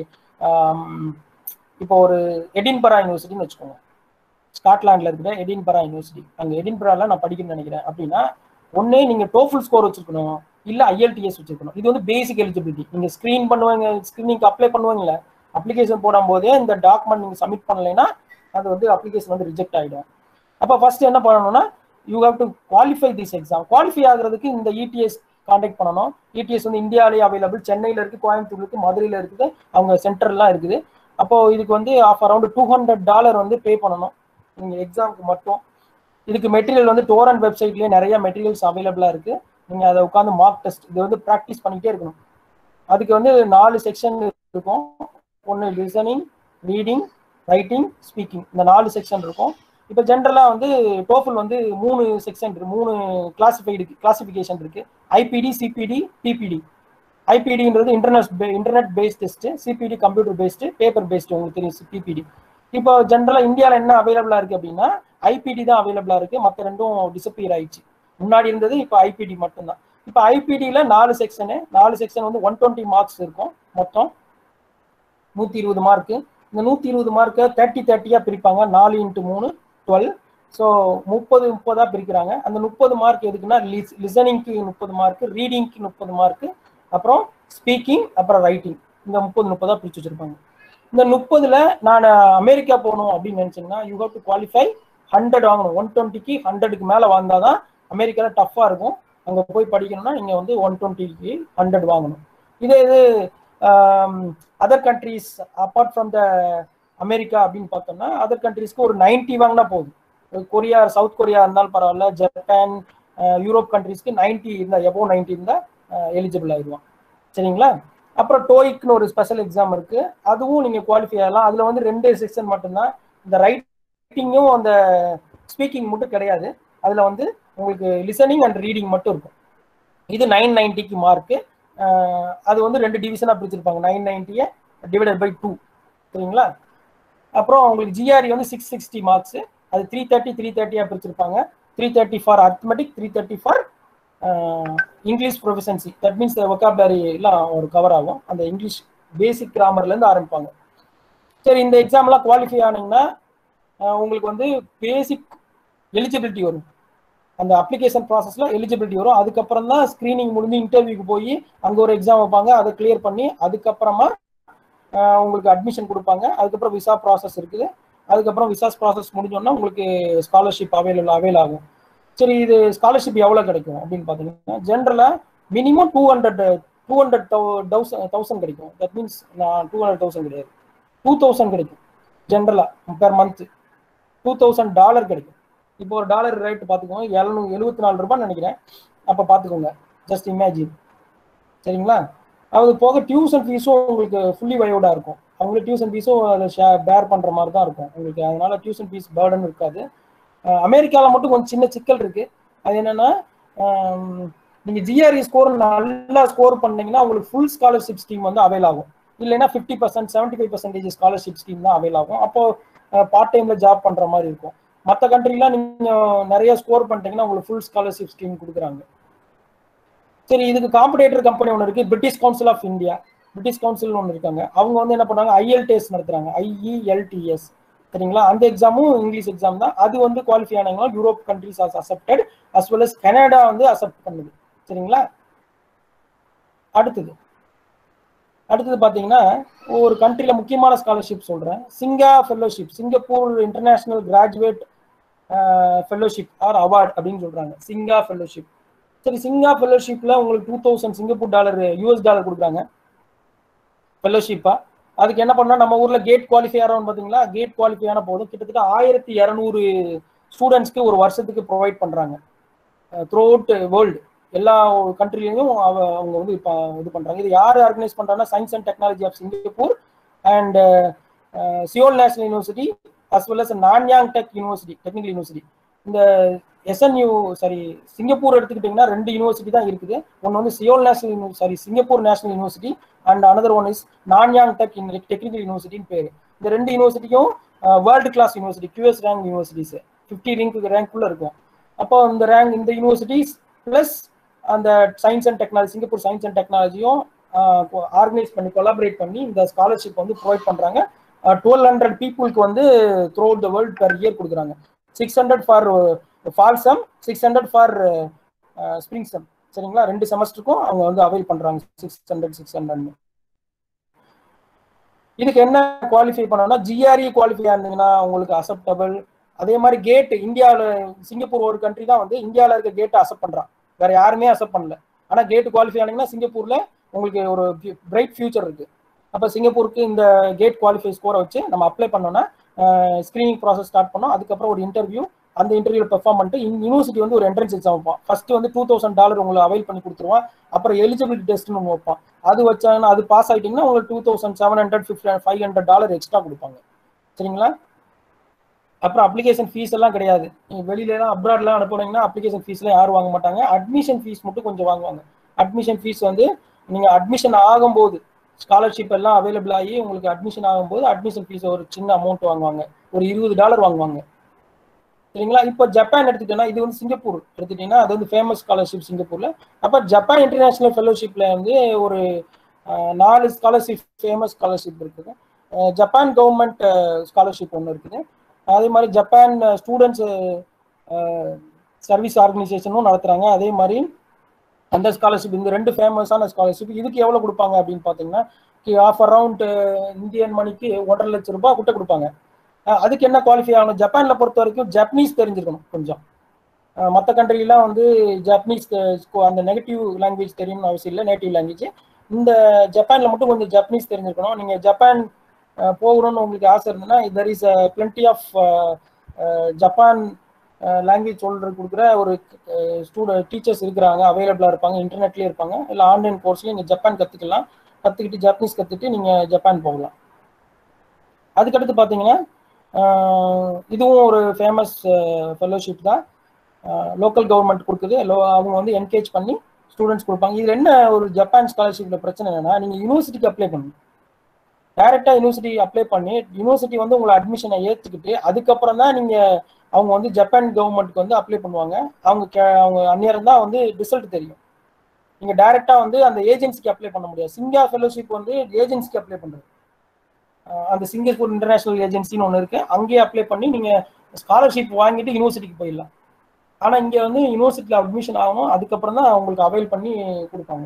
இப்போ ஒரு எடின்பரா யூனிவர்சிட்டின்னு வச்சுக்கோங்க, ஸ்காட்லாண்டில் இருக்கிற எடின்பரா யூனிவர்சிட்டி. அங்கே எடின்பரால நான் படிக்கணும்னு நினைக்கிறேன் அப்படின்னா, ஒன்னே நீங்கள் டோஃபல் ஸ்கோர் வச்சிருக்கணும், இல்லை ஐஎல்டிஎஸ் வச்சிருக்கணும். இது வந்து பேசிக் எலிஜிபிலிட்டி. நீங்கள் ஸ்க்ரீன் பண்ணுவாங்க, ஸ்க்ரீனிங்க்கு அப்ளை பண்ணுவாங்கல்ல, அப்ளிகேஷன் போடும் போதே இந்த டாக்குமெண்ட் நீங்கள் சப்மிட் பண்ணலைன்னா அது வந்து அப்ளிகேஷன் வந்து ரிஜெக்ட் ஆகிடும். அப்போ ஃபர்ஸ்ட் என்ன பண்ணணும்னா, you have to qualify this exam. Qualify ஆகிறதுக்கு இந்த இடிஎஸ் கான்டாக்ட் பண்ணணும். இடிஎஸ் வந்து இந்தியாவிலேயே அவைலபிள், சென்னையில் இருக்குது, கோயம்புத்தூர் இருக்குது, மதுரையில் இருக்குது, அவங்க சென்டர்லாம் இருக்குது. அப்போ இதுக்கு வந்து of around two hundred dollar வந்து பே பண்ணணும் நீங்கள் எக்ஸாமுக்கு மட்டும். இதுக்கு மெட்டீரியல் வந்து டோரண்ட் வெப்சைட்லேயே நிறைய மெட்டீரியல்ஸ் அவைலபிளாக இருக்குது. நீங்கள் அதை உட்காந்து மார்க் டெஸ்ட் இது வந்து ப்ராக்டிஸ் பண்ணிக்கிட்டே இருக்கணும். அதுக்கு வந்து நாலு செக்ஷன் இருக்கும். ஒன்று லிசனிங், ரீடிங், ரைட்டிங், ஸ்பீக்கிங், இந்த நாலு செக்ஷன் இருக்கும். இப்போ ஜென்ரலாக வந்து டோஃபல் வந்து மூணு செக்ஷன் இருக்கு, மூணு கிளாசிஃபைடு கிளாசிஃபிகேஷன் இருக்கு. IBT, CBT, PBT. ஐபிடின்றது internet internet based test, CBT computer based, paper based. உங்களுக்கு தெரியும் பிபிடி. இப்போ ஜென்ரலாக இந்தியாவில் என்ன அவைலபிளா இருக்கு அப்படின்னா ஐபிடி தான் அவைலபிளா இருக்கு, மற்ற ரெண்டும் டிசப்பியர் ஆயிடுச்சு. முன்னாடி இருந்தது, இப்போ ஐபிடி மட்டும்தான். இப்போ ஐபிடியில் நாலு செக்ஷனு நாலு செக்ஷன் வந்து ஒன் டுவெண்ட்டி மார்க்ஸ் இருக்கும், மொத்தம் நூற்றி இருபது மார்க்கு. இந்த நூற்றி இருபது மார்க்கை தேர்ட்டி தேர்ட்டியாக பிரிப்பாங்க, நாலு இன்ட்டு மூணு டுவெல். ஸோ முப்பது முப்பதாக பிரிக்கிறாங்க. அந்த முப்பது மார்க் எதுக்குன்னா லிஸ் லிசனிங்க்கு முப்பது மார்க்கு, ரீடிங்க்கு முப்பது மார்க்கு, அப்புறம் ஸ்பீக்கிங், அப்புறம் ரைட்டிங். இந்த முப்பது முப்பதாக பிரித்து வச்சுருப்பாங்க. இந்த முப்பதுல நான் அமெரிக்கா போகணும் அப்படின்னு நினச்சிங்கன்னா you have to qualify hundred வாங்கணும். ஒன் டுவெண்ட்டிக்கு ஹண்ட்ரடுக்கு மேலே வந்தால் தான் அமெரிக்காவில் டஃப்பாக இருக்கும். அங்கே போய் படிக்கணும்னா நீங்கள் வந்து ஒன் டுவெண்ட்டிக்கு ஹண்ட்ரட் வாங்கணும். இதே இது other countries apart from the America அப்படின்னு பார்த்தோம்னா அதர் கண்ட்ரீஸ்க்கு ஒரு நைன்ட்டி வாங்கினா போதும். கொரியா, சவுத் கொரியா இருந்தாலும் பரவாயில்ல, ஜப்பான், யூரோப் கண்ட்ரீஸ்க்கு நைன்ட்டி இருந்தால் எபோவ் நைன்ட்டி இருந்தால் எலிஜிபிள் ஆயிடுவான். சரிங்களா? அப்புறம் டோயிக்னு ஒரு ஸ்பெஷல் எக்ஸாம் இருக்கு, அதுவும் நீங்கள் குவாலிஃபை ஆகலாம். அதில் வந்து ரெண்டு செக்ஷன் மட்டும்தான், இந்த ரைட்டிங்கும் அந்த ஸ்பீக்கிங் மட்டும் கிடையாது. அதில் வந்து உங்களுக்கு லிசனிங் அண்ட் ரீடிங் மட்டும் இருக்கும். இது நைன் நைன்ட்டிக்கு மார்க்கு. அது வந்து ரெண்டு டிவிஷனாக பிரிச்சிருப்பாங்க, நைன் நைன்ட்டியை டிவைடட் பை டூ. சரிங்களா? அப்புறம் உங்களுக்கு ஜிஆர்இ வந்து சிக்ஸ் சிக்ஸ்டி மார்க்ஸ், அது த்ரீ தேர்ட்டி த்ரீ தேர்ட்டியாக பிரிச்சிருப்பாங்க. Three thirty for arithmetic, three thirty for English proficiency. That means vocabulary எல்லாம் ஒரு கவர் ஆகும். அந்த இங்கிலீஷ் பேசிக் கிராமர்லேருந்து ஆரம்பிப்பாங்க. சரி, இந்த எக்ஸாம்லாம் குவாலிஃபை ஆனீங்கன்னா உங்களுக்கு வந்து பேசிக் எலிஜிபிலிட்டி வரும். அந்த அப்ளிகேஷன் ப்ராசஸ்ல எலிஜிபிலிட்டி வரும். அதுக்கப்புறம் தான் ஸ்கிரீனிங் முடிஞ்சு இன்டர்வியூக்கு போய் அங்கே ஒரு எக்ஸாம் வைப்பாங்க, அதை கிளியர் பண்ணி அதுக்கப்புறமா உங்களுக்கு அட்மிஷன் கொடுப்பாங்க. அதுக்கப்புறம் விசா ப்ராசஸ் இருக்குது. அதுக்கப்புறம் விசாஸ் ப்ராசஸ் முடிஞ்சோன்னா உங்களுக்கு ஸ்காலர்ஷிப் அவைலபிள் அவைல் ஆகும். சரி, இது ஸ்காலர்ஷிப் எவ்வளோ கிடைக்கும் அப்படின்னு பார்த்தீங்கன்னா ஜென்ரலாக minimum two hundred two hundred thousand thousand கிடைக்கும். தட் மீன்ஸ் நான் டூ ஹண்ட்ரட் தௌசண்ட் கிடையாது, டூ தௌசண்ட் கிடைக்கும் ஜென்ரலாக per month. Two thousand dollar கிடைக்கும். இப்போ ஒரு டாலர் ரேட் பார்த்துக்கோங்க, எழுநூ எழுபத்தி நாலு ரூபான்னு நினைக்கிறேன். அப்போ பார்த்துக்கோங்க, ஜஸ்ட் இமேஜின். சரிங்களா? அது போக டியூஷன் ஃபீஸும் உங்களுக்கு ஃபுல்லி வயோடாக இருக்கும். அவங்களுக்கு டியூஷன் ஃபீஸும் அதில் ஷே பேர் பண்ணுற மாதிரி தான் இருக்கும் உங்களுக்கு. அதனால டியூஷன் ஃபீஸ் பேர்டன் இருக்காது. அமெரிக்காவில் மட்டும் கொஞ்சம் சின்ன சிக்கல் இருக்குது. அது என்னென்னா, நீங்கள் ஜிஆர்இ ஸ்கோர் நல்லா ஸ்கோர் பண்ணீங்கன்னா உங்களுக்கு ஃபுல் ஸ்காலர்ஷிப் ஸ்கீம் வந்து அவைல் ஆகும். இல்லைன்னா fifty percent seventy five percentage scholarship scheme தான் அவைல் ஆகும். அப்போது பார்ட் டைமில் ஜாப் பண்ணுற மாதிரி இருக்கும். மற்ற கண்ட்ரிலாம் நீங்கள் நிறைய ஸ்கோர் பண்ணிட்டீங்கன்னா உங்களுக்கு ஃபுல் ஸ்காலர்ஷிப் ஸ்கீம் கொடுக்குறாங்க. சரி, இதுக்கு காம்படேட்டர் கம்பெனி ஒன்று இருக்குது, British council of India. British council ஒன்று இருக்காங்க. அவங்க வந்து என்ன பண்ணுறாங்க, ஐஎல்டிஎஸ் நடத்துகிறாங்க, ஐஇஎல்டிஎஸ். சரிங்களா? அந்த எக்ஸாமும் இங்கிலீஷ் எக்ஸாம் தான். அது வந்து குவாலிஃபை ஆனாங்கன்னா Europe countries as accepted, as well as Canada வந்து அக்செப்ட் பண்ணுது. சரிங்களா? அடுத்தது அடுத்தது பார்த்தீங்கன்னா ஒரு கண்ட்ரியில் முக்கியமான ஸ்காலர்ஷிப் சொல்கிறேன். SINGA fellowship, Singapore international graduate fellowship or award அப்படின்னு சொல்கிறாங்க, சிங்கா ஃபெல்லோஷிப். சரி, சிங்கா ஃபெல்லோஷிப்பில் உங்களுக்கு two thousand Singapore dollar US dollar கொடுக்குறாங்க ஃபெல்லோஷிப்பா. அதுக்கு என்ன பண்ணால் நம்ம ஊரில் கேட் குவாலிஃபை ஆகிறோம்னு பார்த்தீங்களா, கேட் குவாலிஃபை ஆன போதும் கிட்டத்தட்ட ஆயிரத்தி இரநூறு ஸ்டூடெண்ட்ஸ்க்கு ஒரு வருஷத்துக்கு ப்ரொவைட் பண்ணுறாங்க த்ரூ அவுட் வேர்ல்டு. எல்லா கண்ட்ரிலையும் அவங்க வந்து இப்போ இது பண்ணுறாங்க. இது யார் ஆர்கனைஸ் பண்ணுறாங்கன்னா science and technology of Singapore and Seoul national university as well as Nanyang tech university, technical university. இந்த எஸ்என்யூ சாரி சிங்கப்பூர் எடுத்துக்கிட்டிங்கன்னா ரெண்டு யூனிவர்சிட்டி தான் இருக்குது. ஒன்று வந்து Seoul national sorry Singapore national university and another one is Nanyang tech technical யூனிவர்சிட்டின்னு பேர். இந்த ரெண்டு யூனிவர்சிட்டியும் world class university, QS rank universities, fifty ரேங்க்கு ரேங்க்குள்ளே இருக்கும். அப்போ இந்த ரேங்க் இந்த யூனிவர்சிட்டிஸ் ப்ளஸ் அந்த science and technology, Singapore science and டெக்னாலஜியும் ஆர்கனைஸ் பண்ணி கொலாபரேட் பண்ணி இந்த ஸ்காலர்ஷிப் வந்து ப்ரொவைட் பண்ணுறாங்க. டுவெல் ஹண்ட்ரட் பீப்புளுக்கு வந்து throughout the world per year கொடுக்குறாங்க. Six hundred for fall sem, six hundred for spring sem. சரிங்களா? ரெண்டு செமஸ்டருக்கும் அவங்க வந்து அவைல் பண்ணுறாங்க சிக்ஸ் ஹண்ட்ரட் சிக்ஸ் ஹண்ட்ரட். இதுக்கு என்ன குவாலிஃபை பண்ணணும்னா ஜிஆர்இ குவாலிஃபை ஆனீங்கன்னா உங்களுக்கு அக்செப்டபிள். அதே மாதிரி கேட் இந்தியாவில் சிங்கப்பூர் ஒரு கண்ட்ரி தான் வந்து இந்தியாவில் இருக்க கேட்டை அக்செப்ட் பண்ணுறான், வேற யாருமே அக்செப்ட் பண்ணல. ஆனால் கேட் குவாலிஃபை ஆனீங்கன்னா சிங்கப்பூரில் உங்களுக்கு ஒரு பிரைட் ஃபியூச்சர் இருக்குது. அப்போ சிங்கப்பூருக்கு இந்த கேட் குவாலிஃபை ஸ்கோரை வச்சு நம்ம அப்ளை பண்ணோன்னா ஸ்க்ரீனிங் ப்ராசஸ் ஸ்டார்ட் பண்ணோம். அதுக்கப்புறம் ஒரு இன்டர்வியூ, அந்த இன்டர்வியூ பெர்ஃபார்ம் பண்ணிட்டு யூனிவர்சிட்டி வந்து ஒரு என்ட்ரன்ஸ் எக்ஸாம் வைப்பான். ஃபர்ஸ்ட் வந்து டூ தௌசண்ட் டாலர் உங்களுக்கு அவைல் பண்ணி கொடுத்துருவான். அப்புறம் எலிஜிபிலிட்டி டெஸ்ட்னு ஒன்று வைப்பான். அது வச்சாங்கன்னா அது பாஸ் ஆகிட்டிங்கன்னா உங்களுக்கு two thousand seven hundred fifty five hundred dollar extra கொடுப்பாங்க. சரிங்களா? அப்புறம் அப்ளிகேஷன் ஃபீஸ் எல்லாம் கிடையாது. நீங்கள் வெளியிலலாம் அப்ராட்லாம் அனுப்புனீங்கன்னா அப்ளிகேஷன் ஃபீஸ்லாம் யாரும் வாங்க மாட்டாங்க. அட்மிஷன் ஃபீஸ் மட்டும் கொஞ்சம் வாங்குவாங்க. அட்மிஷன் ஃபீஸ் வந்து நீங்கள் அட்மிஷன் ஆகும்போது ஸ்காலர்ஷிப் எல்லாம் அவைலபிள் ஆகி உங்களுக்கு அட்மிஷன் ஆகும்போது அட்மிஷன் ஃபீஸ் ஒரு சின்ன அமௌண்ட் வாங்குவாங்க, ஒரு இருபது டாலர் வாங்குவாங்க. சரிங்களா? இப்போ ஜப்பான் எடுத்துக்கிட்டோன்னா இது வந்து சிங்கப்பூர் எடுத்துக்கிட்டீங்கன்னா அது வந்து ஃபேமஸ் ஸ்காலர்ஷிப் சிங்கப்பூரில். அப்போ ஜப்பான் இன்டர்நேஷ்னல் ஃபெல்லோஷிப்பில் வந்து ஒரு நாலு ஸ்காலர்ஷிப் ஃபேமஸ் ஸ்காலர்ஷிப் இருக்குது. ஜப்பான் கவர்மெண்ட் ஸ்காலர்ஷிப் ஒன்று இருக்குது. அதே மாதிரி ஜப்பான் ஸ்டூடெண்ட்ஸ் சர்வீஸ் ஆர்கனைசேஷனும் நடத்துகிறாங்க. அதே மாதிரி அந்த ஸ்காலர்ஷிப், இந்த ரெண்டு ஃபேமஸான ஸ்காலர்ஷிப். இதுக்கு எவ்வளோ கொடுப்பாங்க அப்படின்னு பார்த்தீங்கன்னா ஆஃப் அரவுண்ட் இந்தியன் மணிக்கு ஒன்றரை லட்சம் ரூபாய் கிட்ட கொடுப்பாங்க. அதுக்கு என்ன குவாலிஃபை ஆகணும், ஜப்பானில் பொறுத்த வரைக்கும் ஜப்பனீஸ் தெரிஞ்சிருக்கணும் கொஞ்சம். மற்ற கண்ட்ரிலாம் வந்து ஜப்பனீஸ் அந்த நெகட்டிவ் லாங்குவேஜ் தெரியணும்னு அவசியம் இல்லை, நேட்டிவ் லாங்குவேஜ். இந்த ஜப்பானில் மட்டும் கொஞ்சம் ஜப்பனீஸ் தெரிஞ்சிருக்கணும். நீங்கள் ஜப்பான் போகணும்னு உங்களுக்கு ஆசை இருந்ததுன்னா there is plenty of Japan language சொல்றது கொடுக்குற ஒரு ஸ்டூடெண்ட் டீச்சர்ஸ் இருக்கிறாங்க, அவைலபிளாக இருப்பாங்க, இன்டர்நெட்லேயே இருப்பாங்க. இல்லை ஆன்லைன் கோர்ஸ்லேயும் நீங்கள் ஜப்பான் கற்றுக்கலாம். கற்றுக்கிட்டு ஜப்பனீஸ் கற்றுட்டு நீங்கள் ஜப்பான் போகலாம். அதுக்கடுத்து பார்த்தீங்கன்னா இதுவும் ஒரு ஃபேமஸ் ஃபெல்லோஷிப் தான், லோக்கல் கவர்மெண்ட் கொடுக்குது. லோ அவங்க வந்து என்கரேஜ் பண்ணி ஸ்டூடெண்ட்ஸ் கொடுப்பாங்க. இதில் என்ன ஒரு ஜப்பான் ஸ்காலர்ஷிப்பில் பிரச்சனை என்னன்னா நீங்கள் யூனிவர்சிட்டிக்கு அப்ளை பண்ணணும். டைரெக்டாக யூனிவர்சிட்டி அப்ளை பண்ணி யூனிவர்சிட்டி வந்து உங்களை அட்மிஷனை ஏற்றுக்கிட்டு அதுக்கப்புறம் தான் நீங்கள் அவங்க வந்து ஜப்பான் கவர்மெண்ட்டுக்கு வந்து அப்ளை பண்ணுவாங்க. அவங்க கே அவங்க அந்நேரம் தான் வந்து ரிசல்ட் தெரியும். நீங்கள் டைரெக்டாக வந்து அந்த ஏஜென்சிக்கு அப்ளை பண்ண முடியாது. சிங்கா ஃபெல்லோஷிப் வந்து ஏஜென்சிக்கு அப்ளை பண்ணுறது, அந்த சிங்கப்பூர் இன்டர்நேஷனல் ஏஜென்சின்னு ஒன்று இருக்குது, அங்கேயே அப்ளை பண்ணி நீங்கள் ஸ்காலர்ஷிப் வாங்கிட்டு யூனிவர்சிட்டிக்கு போயிடலாம். ஆனா இங்க வந்து யூனிவர்சிட்டியில் அட்மிஷன் ஆகணும், அதுக்கப்புறம் தான் அவங்களுக்கு அவைல் பண்ணி கொடுப்பாங்க.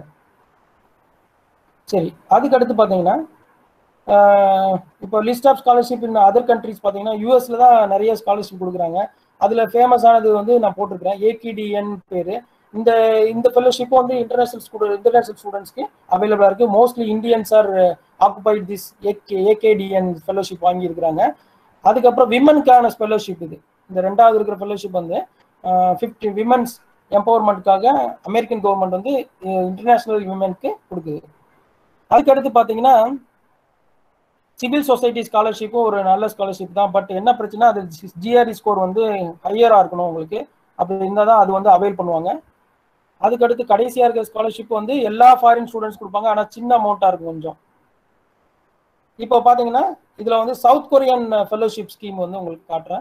சரி, அதுக்கு அடுத்து பார்த்தீங்கன்னா இப்போ list of scholarship in other countries பார்த்தீங்கன்னா யூஎஸ்ல தான் நிறைய ஸ்காலர்ஷிப் கொடுக்குறாங்க. அதில் ஃபேமஸானது வந்து நான் போட்டிருக்கிறேன், ஏகேடிஎன் பேர். இந்த இந்த ஃபெலோஷிப்பும் வந்து இன்டர்நேஷனல் ஸ்டூடெண்ட் இன்டர்நேஷனல் ஸ்டூடெண்ட்ஸ்க்கு அவைலபிளாக இருக்குது. Mostly Indians are occupied this AK AKDN fellowship வாங்கியிருக்கிறாங்க. அதுக்கப்புறம் விமனுக்கான ஃபெலோஷிப் இது. இந்த ரெண்டாவது இருக்கிற ஃபெலோஷிப் வந்து ஃபிஃப்டி விமன்ஸ் எம்பவர்மெண்ட்டுக்காக அமெரிக்கன் கவர்மெண்ட் வந்து இன்டர்நேஷனல் விமனுக்கு கொடுக்குது. அதுக்கடுத்து பார்த்தீங்கன்னா சிவில் சொசைட்டி ஸ்காலர்ஷிப்பும் ஒரு நல்ல ஸ்காலர்ஷிப் தான். பட் என்ன பிரச்சனை, அது ஜிஆர்இ ஸ்கோர் வந்து ஹையராக இருக்கணும் உங்களுக்கு. அப்படி இருந்தால் தான் அது வந்து அவைல் பண்ணுவாங்க. அதுக்கடுத்து கடைசியாக இருக்கிற ஸ்காலர்ஷிப் வந்து எல்லா ஃபாரின் ஸ்டூடெண்ட்ஸ் கொடுப்பாங்க, ஆனால் சின்ன அமௌண்ட்டாக இருக்கும் கொஞ்சம். இப்போ பார்த்தீங்கன்னா இதில் வந்து சவுத் கொரியன் ஃபெலோஷிப் ஸ்கீம் வந்து உங்களுக்கு காட்டுறேன்.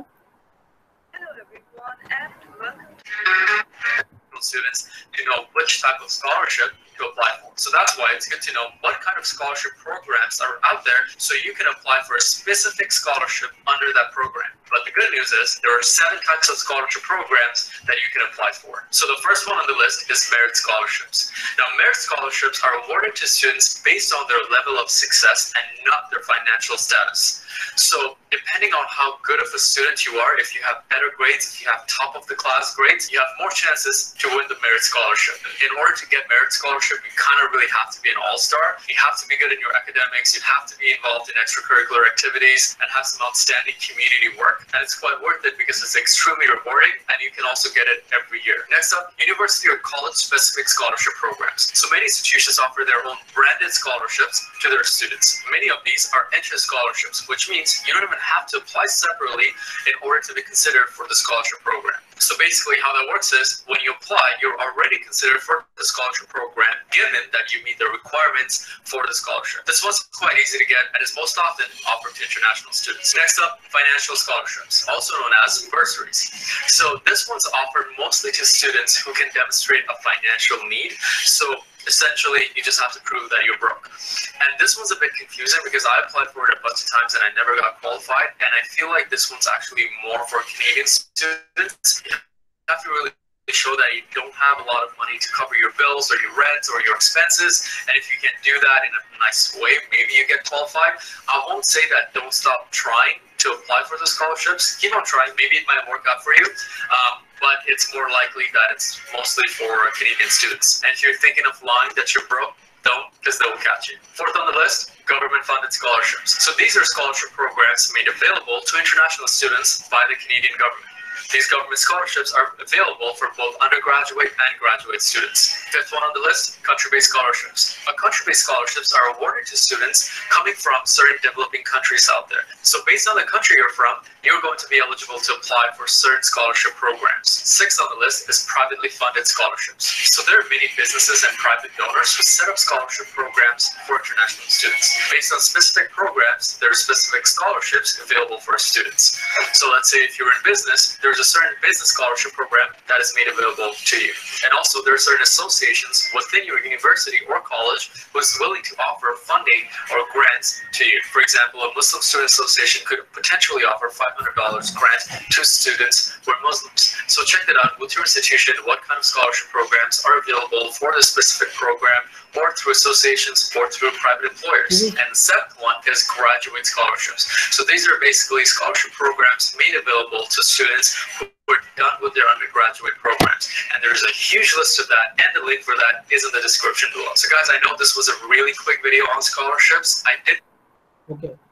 Students to know which type of scholarship to apply for. So that's why it's good to know what kind of scholarship programs are out there so you can apply for a specific scholarship under that program. But the good news is there are seven types of scholarship programs that you can apply for. So the first one on the list is merit scholarships. Now, merit scholarships are awarded to students based on their level of success and not their financial status. So depending on how good of a student you are, if you have better grades, if you have top of the class grades, you have more chances to win the merit scholarship. In order to get merit scholarship, you kind of really have to be an all-star. You have to be good in your academics. You have to be involved in extracurricular activities and have some outstanding community work. And it's quite worth it because it's extremely rewarding and you can also get it every year. Next up, university or college-specific scholarship programs. So many institutions offer their own branded scholarships to their students. Many of these are interest scholarships, which means you don't even have to apply separately in order to be considered for the scholarship program. So basically how that works is when you apply, you're already considered for the scholarship program given that you meet the requirements for the scholarship. This one's quite easy to get and is most often offered to international students. Next up, financial scholarships, also known as bursaries. So this one's offered mostly to students who can demonstrate a financial need. So essentially, you just have to prove that you're broke. And this one's a bit confusing because I applied for it a bunch of times and I never got qualified. And I feel like this one's actually more for Canadian students. You have to really show that you don't have a lot of money to cover your bills or your rent or your expenses. And if you can do that in a nice way, maybe you get qualified. I won't say that don't stop trying to apply for the scholarships. Keep on trying. Maybe it might work out for you. Um, but it's more likely that it's mostly for Canadian students. And if you're thinking of lying that you're broke, don't, because they will catch you. Fourth on the list, government-funded scholarships. So these are scholarship programs made available to international students by the Canadian government. These government scholarships are available for both undergraduate and graduate students. Fifth one on the list, country-based scholarships. Uh, country-based scholarships are awarded to students coming from certain developing countries out there. So based on the country you're from, you're going to be eligible to apply for certain scholarship programs. Sixth on the list is privately funded scholarships. So there are many businesses and private donors who set up scholarship programs for international students. Based on specific programs, there are specific scholarships available for students. So let's say if you're in business, there's a certain business scholarship program that is made available to you. And also there are certain associations within your university or college who is willing to offer funding or grants to you. For example, a Muslim Student Association could potentially offer five hundred dollars grant to students who are Muslims. So check that out with your institution, what kind of scholarship programs are available for the specific program or through associations or through private employers. Mm-hmm. And the seventh one is graduate scholarships. So these are basically scholarship programs made available to students who are done with their undergraduate programs. And there's a huge list of that, and the link for that is in the description below. So guys, I know this was a really quick video on scholarships. I did Okay.